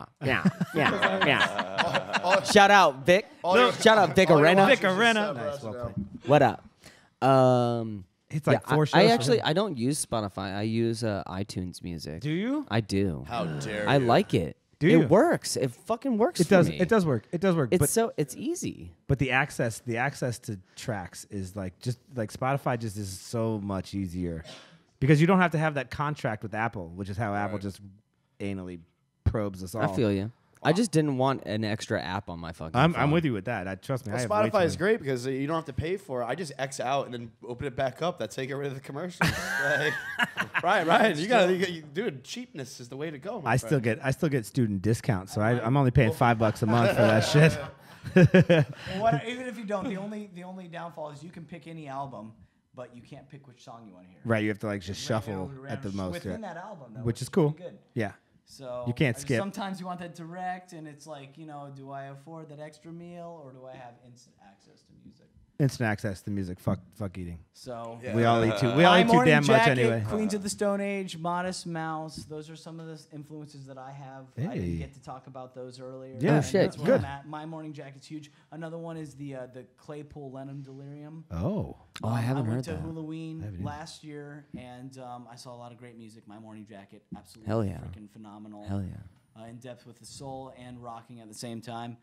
Yeah. Shout out Vic. Shout out Vic Arena. Vic Arena. Nice, well played. What up? It's like 4 shows. I for actually him. I don't use Spotify. I use iTunes Music. Do you? I do. How dare I you. like it. Do you? It works. It fucking works. It for does. me. It does work. It does work. It's it's easy. But the access to tracks is like Spotify just is so much easier because you don't have to have that contract with Apple, which is how Apple just anally probes us all. I feel you. I just didn't want an extra app on my fucking I'm phone. with you with that. Trust me. Well, I have way too Spotify is many. great because you don't have to pay for it. I just X out and then open it back up. That's how you get rid of the commercials. Like, Ryan, you gotta, dude. Cheapness is the way to go. My I still get student discounts, so I'm only paying $5 a month for that shit. Well, even if you don't, the only downfall is you can pick any album, but you can't pick which song you want to hear. Right, you have to like just shuffle Random at the most. within Yeah. that album, though, which is cool. pretty good. Yeah. So you can't skip. Sometimes you want that direct, and it's like, do I afford that extra meal, or do I have instant access to music? Instant access to music. Fuck eating. So we all eat too. We all eat too damn much anyway. Queens of the Stone Age, Modest Mouse. Those are some of the influences that I have. I Hey. didn't get to talk about those earlier. Yeah. Oh, And shit. that's where Good. I'm at. My Morning Jacket's huge. Another one is the Claypool Lennon Delirium. Oh. Oh, I haven't I heard went to that. Halloween either. last year, and I saw a lot of great music. My Morning Jacket, absolutely Hell yeah. freaking phenomenal. Hell yeah. In depth with the soul and rocking at the same time.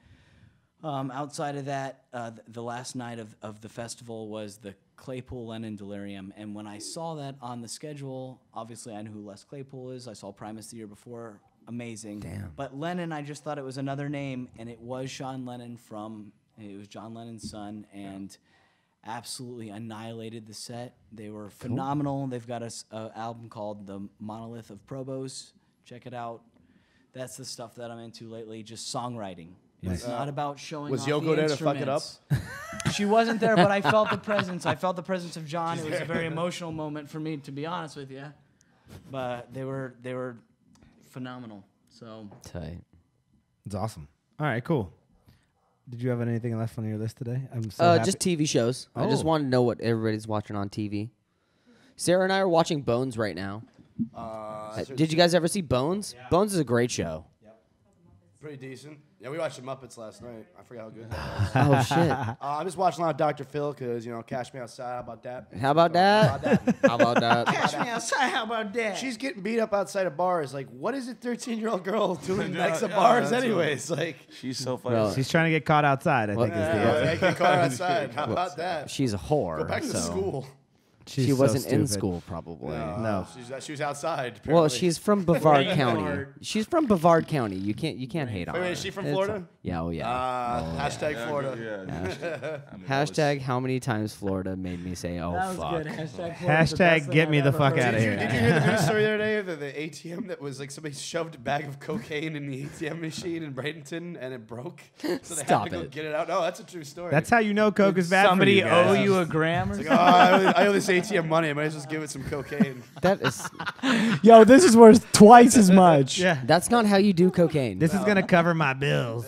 Outside of that, the last night of the festival was the Claypool Lennon Delirium, and when I saw that on the schedule, obviously I knew who Les Claypool is. I saw Primus the year before, amazing. Damn. But Lennon, I just thought it was another name, and it was Sean Lennon it was John Lennon's son, and absolutely annihilated the set. They were phenomenal. They've got an album called The Monolith of Probos. Check it out. That's the stuff that I'm into lately, just songwriting. It's not about showing Was off Yoko the there to fuck it up? instruments. She wasn't there, but I felt the presence. I felt the presence of John. It was a very emotional moment for me, to be honest with you. But they were phenomenal. So Tight. It's awesome. All right, cool. Did you have anything left on your list today? I'm so happy. Just TV shows. I just Oh. want to know what everybody's watching on TV. Sarah and I are watching Bones right now. Did you guys ever see Bones? Yeah. Bones is a great show. Pretty decent. Yeah, we watched the Muppets last night. I forgot how good that was. Oh shit! I'm just watching a lot of Dr. Phil because, Cash Me Outside. How about that? How about that? How about that? Cash me outside. How about that? She's getting beat up outside of bars. Like, what is a 13-year-old girl doing next to bars anyways? Like, She's so funny. Well, She's trying to get caught outside, I think is the answer. I get caught outside. How about that? She's a whore. Go back to so school. She's she so wasn't in stupid. school, probably. No. She was outside. Well, apparently. she's from Brevard County. She's from Brevard County. You can't hate on her. Wait, is she from It's Florida? yeah, oh yeah. Hashtag Florida. Hashtag how many times Florida made me say, oh That was fuck. good. Hashtag Hashtag get me the fuck out of Did here. you hear the news story the other day of the ATM that was like somebody shoved a bag of cocaine in the ATM machine in Bradenton and it broke? So they Stop had to go it. get it out. No, that's a true story. That's how you know coke is bad Somebody for you guys. owe you a gram or Like, something? I owe this ATM money. I might as well just give it some cocaine. That is Yo, this is worth twice as much. Yeah. that's not how you do cocaine. This is gonna cover my bills.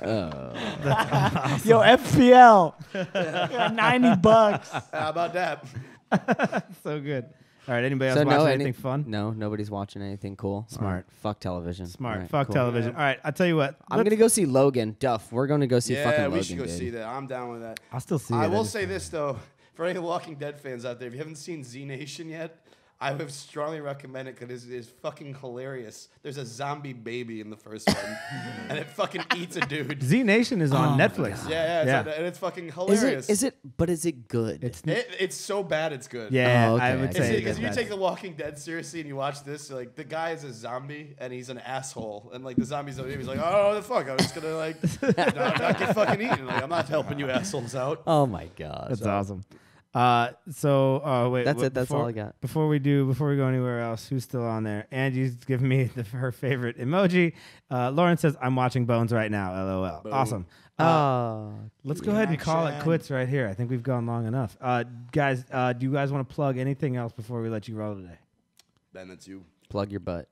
Yo, FPL. $90. How about that? So good. All right. Anybody else so watching no, anything fun? No, nobody's watching anything cool. Smart. All right, fuck television. Smart. All right, Fuck cool. television. All right. I'll tell you what. I'm gonna go see Logan. Duff. We're gonna go see fucking Yeah, Logan. we should go dude. see that. I'm down with that. I'll still see it. I I will just- say this though, for any Walking Dead fans out there, if you haven't seen Z Nation yet, I would strongly recommend it because it's fucking hilarious. There's a zombie baby in the first one, and it fucking eats a dude. Z Nation is on Netflix. Yeah, and it's fucking hilarious. Is it? But is it good? It's so bad it's good. Yeah, Oh, okay. I would say Because if you that. take The Walking Dead seriously and you watch this, like the guy is a zombie and he's an asshole, and like the zombie's he's like, oh, what the fuck, I'm just gonna like not get fucking eaten. Like, I'm not helping you assholes out. Oh my god. That's awesome. Wait. That's it. That's all I got. Before we go anywhere else, who's still on there? Angie's giving me her favorite emoji. Lauren says, "I'm watching Bones right now." LOL. Boom. Awesome. Let's go ahead and call it quits right here. I think we've gone long enough. Guys, do you guys want to plug anything else before we let you roll today? Ben, that's you. Plug your butt.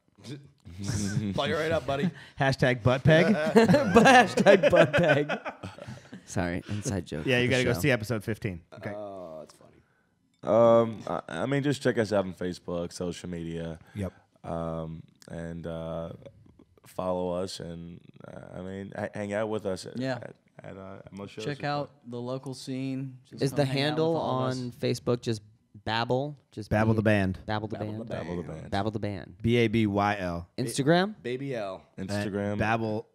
Plug it right up, buddy. Hashtag butt peg. Hashtag butt peg. Sorry, inside joke. Yeah, you got to go show. see episode 15. Okay. Oh, that's funny. I mean, just check us out on Facebook, social media. Yep. And follow us, and hang out with us. At most shows. Check out the local scene. Just Is come the hang out handle with all of us. on Facebook just BABYL? Just Babble the Band. Babble the Band. Babble the Band. Babble the Band. BABYL. Instagram? BABYL. Instagram. Babble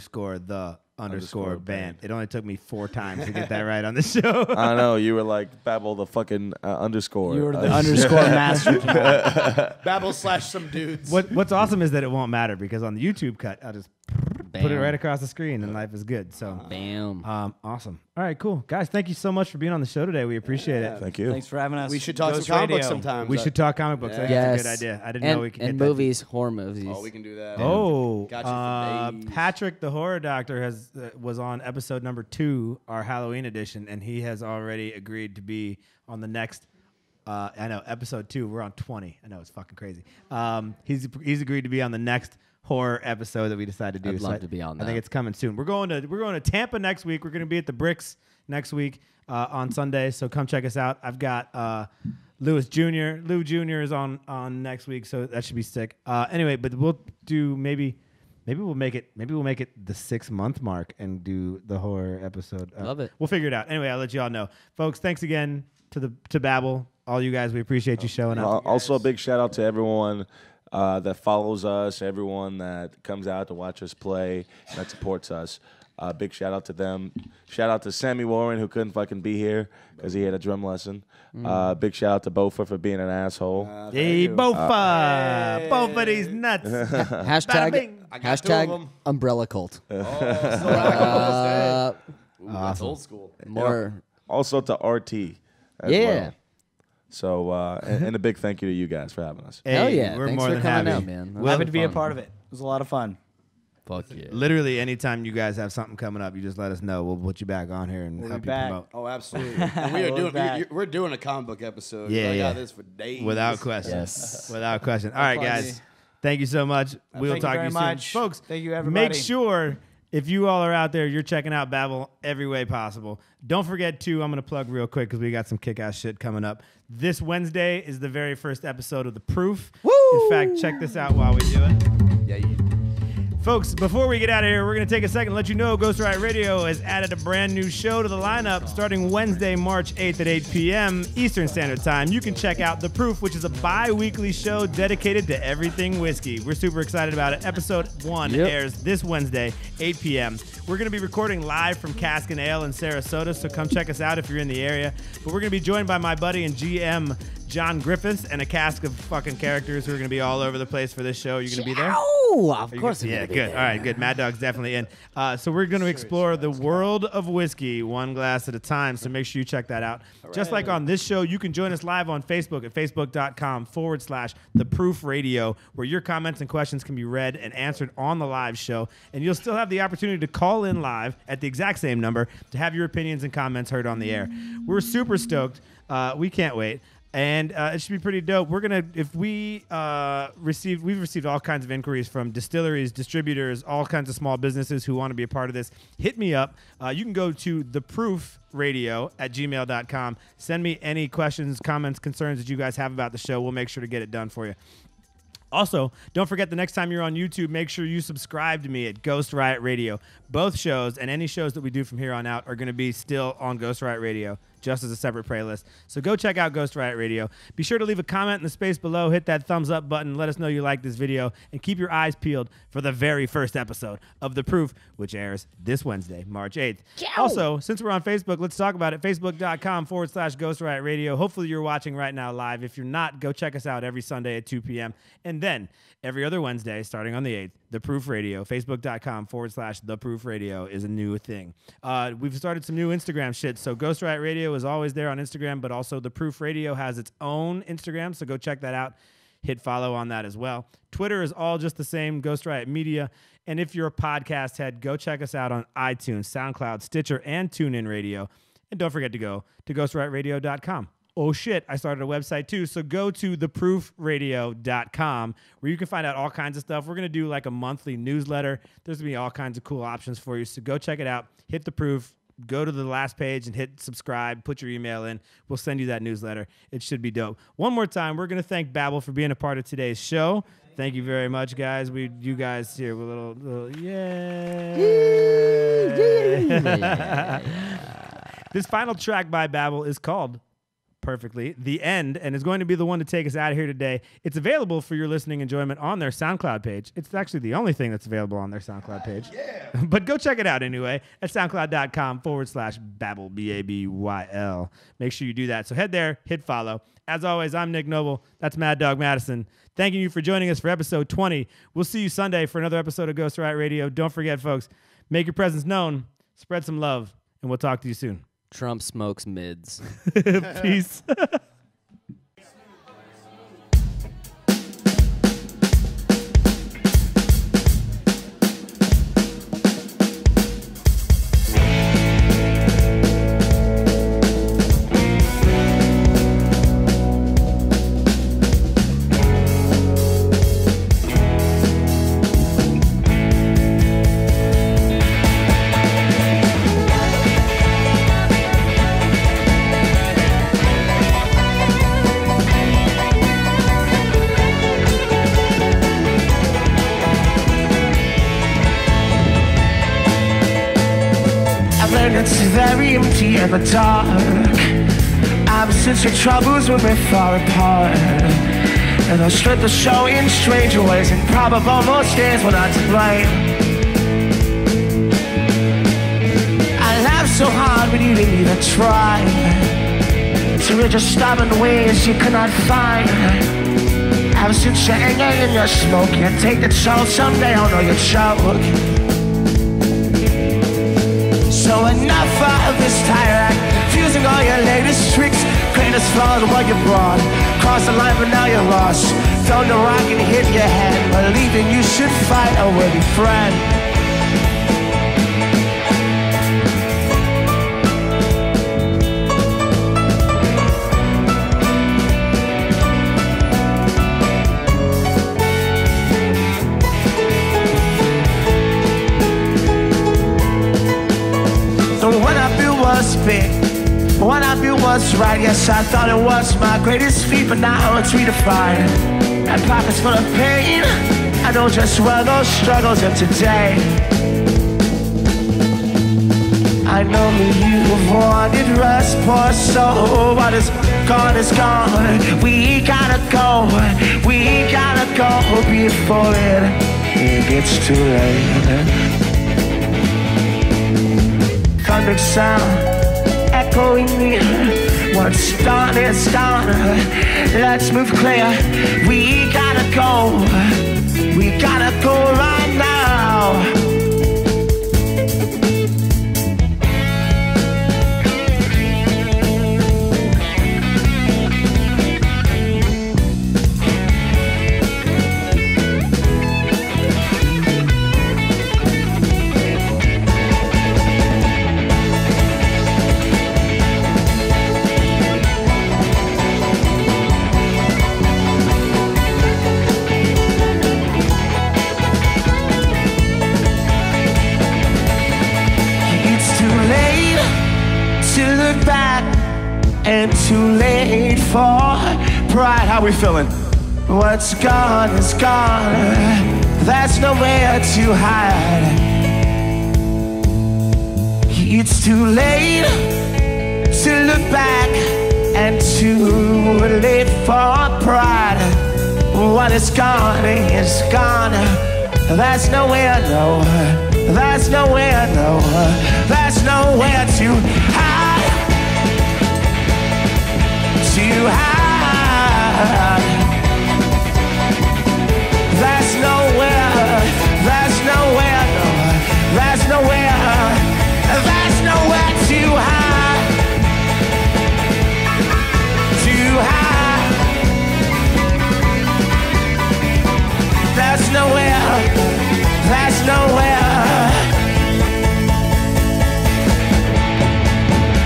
_the_band. band. It only took me 4 times to get that right on the show. I know you were like Babble the fucking underscore. You were the underscore master. Babble / some dudes. What's awesome is that it won't matter because on the YouTube cut, I'll just put it right across the screen and life is good. So, Bam. Awesome. All right, cool. Guys, thank you so much for being on the show today. We appreciate it. Thank you. Thanks for having us. We should talk Ghost some comic books Radio. sometime. We should talk comic books. I think that's a good idea. I didn't know we could And hit movies, horror movies. Oh, we can do that. Oh, Got you for days. Patrick the Horror Doctor was on episode number 2, our Halloween edition, and he has already agreed to be on the next. I know episode 2. We're on 20. I know it's fucking crazy. He's agreed to be on the next horror episode that we decided to do. I'd love to be on I think that. it's coming soon. We're going to Tampa next week. We're going to be at the Bricks next week on Sunday. So come check us out. I've got Lou Jr. is on next week, so that should be sick. Anyway, but we'll do maybe we'll make it the 6-month mark and do the horror episode. Love it. We'll figure it out. Anyway, I'll let you all know, folks. Thanks again to Babel, all you guys. We appreciate you showing up. Also, a big shout out to everyone that follows us, everyone that comes out to watch us play, that supports us. Big shout out to them. Shout out to Sammy Warren, who couldn't fucking be here because he had a drum lesson. Big shout out to Bofa for being an asshole. Hey, Bofa! Bofa these nuts. Hashtag umbrella cult. That's old school. More. Also to RT as well. So, and a big thank you to you guys for having us. Hell yeah. We're Thanks more for than coming happy. out, man. We're happy to be a part of it. It was a lot of fun. Fuck yeah. Literally, anytime you guys have something coming up, you just let us know. We'll put you back on here and help you promote. Oh, absolutely. And we're doing a comic book episode. Yeah, I yeah. got this for days. Without question. Yes. Without question. All right, guys. Thank you so much. We'll Thank talk you to you very soon. much. Folks, Thank you, everybody. make sure if you all are out there, you're checking out Babel every way possible. Don't forget to, I'm going to plug real quick because we got some kick-ass shit coming up. This Wednesday is the very first episode of The Proof. Woo! In fact, check this out while we do it. Yeah, Folks, before we get out of here, we're going to take a second to let you know Ghost Riot Radio has added a brand new show to the lineup starting Wednesday, March 8th at 8 p.m. Eastern Standard Time. You can check out The Proof, which is a bi-weekly show dedicated to everything whiskey. We're super excited about it. Episode 1 airs this Wednesday, 8 p.m. We're going to be recording live from Cask and Ale in Sarasota, so come check us out if you're in the area. But we're going to be joined by my buddy and GM, John Griffiths, and a cast of fucking characters who are going to be all over the place for this show. Are you going to be there? Oh, of course. Yeah, good. All right, good. Mad Dog's definitely in. So we're going to explore the world of whiskey one glass at a time, so make sure you check that out. Just like on this show, you can join us live on Facebook at facebook.com/The Proof Radio, where your comments and questions can be read and answered on the live show. And you'll still have the opportunity to call in live at the exact same number to have your opinions and comments heard on the air. We're super stoked. We can't wait. And it should be pretty dope. We're gonna, if we've received all kinds of inquiries from distilleries, distributors, all kinds of small businesses who want to be a part of this. Hit me up. You can go to theproofradio@gmail.com. Send me any questions, comments, concerns that you guys have about the show. We'll make sure to get it done for you. Also, don't forget the next time you're on YouTube, make sure you subscribe to me at Ghost Riot Radio. Both shows and any shows that we do from here on out are going to be still on Ghost Riot Radio, just as a separate playlist. So go check out Ghost Riot Radio. Be sure to leave a comment in the space below, hit that thumbs up button, let us know you like this video, and keep your eyes peeled for the very first episode of The Proof, which airs this Wednesday, March 8th. Also, since we're on Facebook, let's talk about it. Facebook.com/Ghost Riot Radio. Hopefully you're watching right now live. If you're not, go check us out every Sunday at 2 p.m. And then every other Wednesday, starting on the 8th, The Proof Radio, facebook.com/The Proof Radio is a new thing. We've started some new Instagram shit. So Ghost Riot Radio is always there on Instagram, but also The Proof Radio has its own Instagram. So go check that out. Hit follow on that as well. Twitter is all just the same, Ghost Riot Media. And if you're a podcast head, go check us out on iTunes, SoundCloud, Stitcher, and TuneIn Radio. And don't forget to go to ghostrightradio.com. Oh, shit, I started a website, too. So go to theproofradio.com, where you can find out all kinds of stuff. We're going to do like a monthly newsletter. There's going to be all kinds of cool options for you. So go check it out. Hit The Proof. Go to the last page and hit subscribe. Put your email in. We'll send you that newsletter. It should be dope. One more time, we're going to thank BABYL for being a part of today's show. Thank you very much, guys. You guys here with a little yay. This final track by BABYL is called perfectly The End, and is going to be the one to take us out of here today. It's available for your listening enjoyment on their SoundCloud page. It's actually the only thing that's available on their SoundCloud page. But go check it out anyway at soundcloud.com/BABYL, BABYL. Make sure you do that. So head there, hit follow. As always, I'm Nick Noble. That's Mad Dog Madison. Thanking you for joining us for episode 20. We'll see you Sunday for another episode of Ghost Riot Radio. Don't forget, folks, make your presence known, spread some love, and we'll talk to you soon. Trump smokes mids. Peace. It's very empty in the dark. Ever since your troubles were been far apart, and those strength of showing stranger ways and probable most days were not to blame. I laughed so hard when you didn't even try to rid your stubborn ways you could not find. Ever since your anger and your smoke can't take the chill, someday I'll know your choke. So enough of this tyrant, fusing all your latest tricks, greatest flaws of what you brought. Cross the line but now you're lost. Thrown the rock and hit your head, believing you should fight a worthy friend. What I feel was right, yes, I thought it was my greatest feat, but now it's redefined. And pockets full of pain, I know just where those struggles are today. I know you've wanted rest, poor soul. What is gone is gone. We gotta go before it gets too late. Thunder sound echoing near. What's done is done. Let's move clear. We gotta go right now. And too late for pride. How we feeling? What's gone is gone. There's nowhere to hide. It's too late to look back and too late for pride. What is gone is gone. There's nowhere, no. There's nowhere, no. There's nowhere to hide. To hide.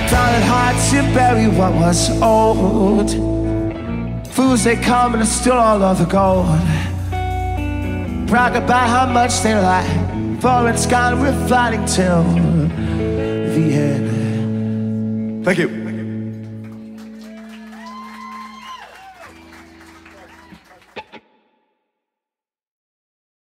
Found it hard to bury what was old. Fools they come and steal all of the gold. Brag about how much they lie. For it's gone, we're fighting till the end. Thank you.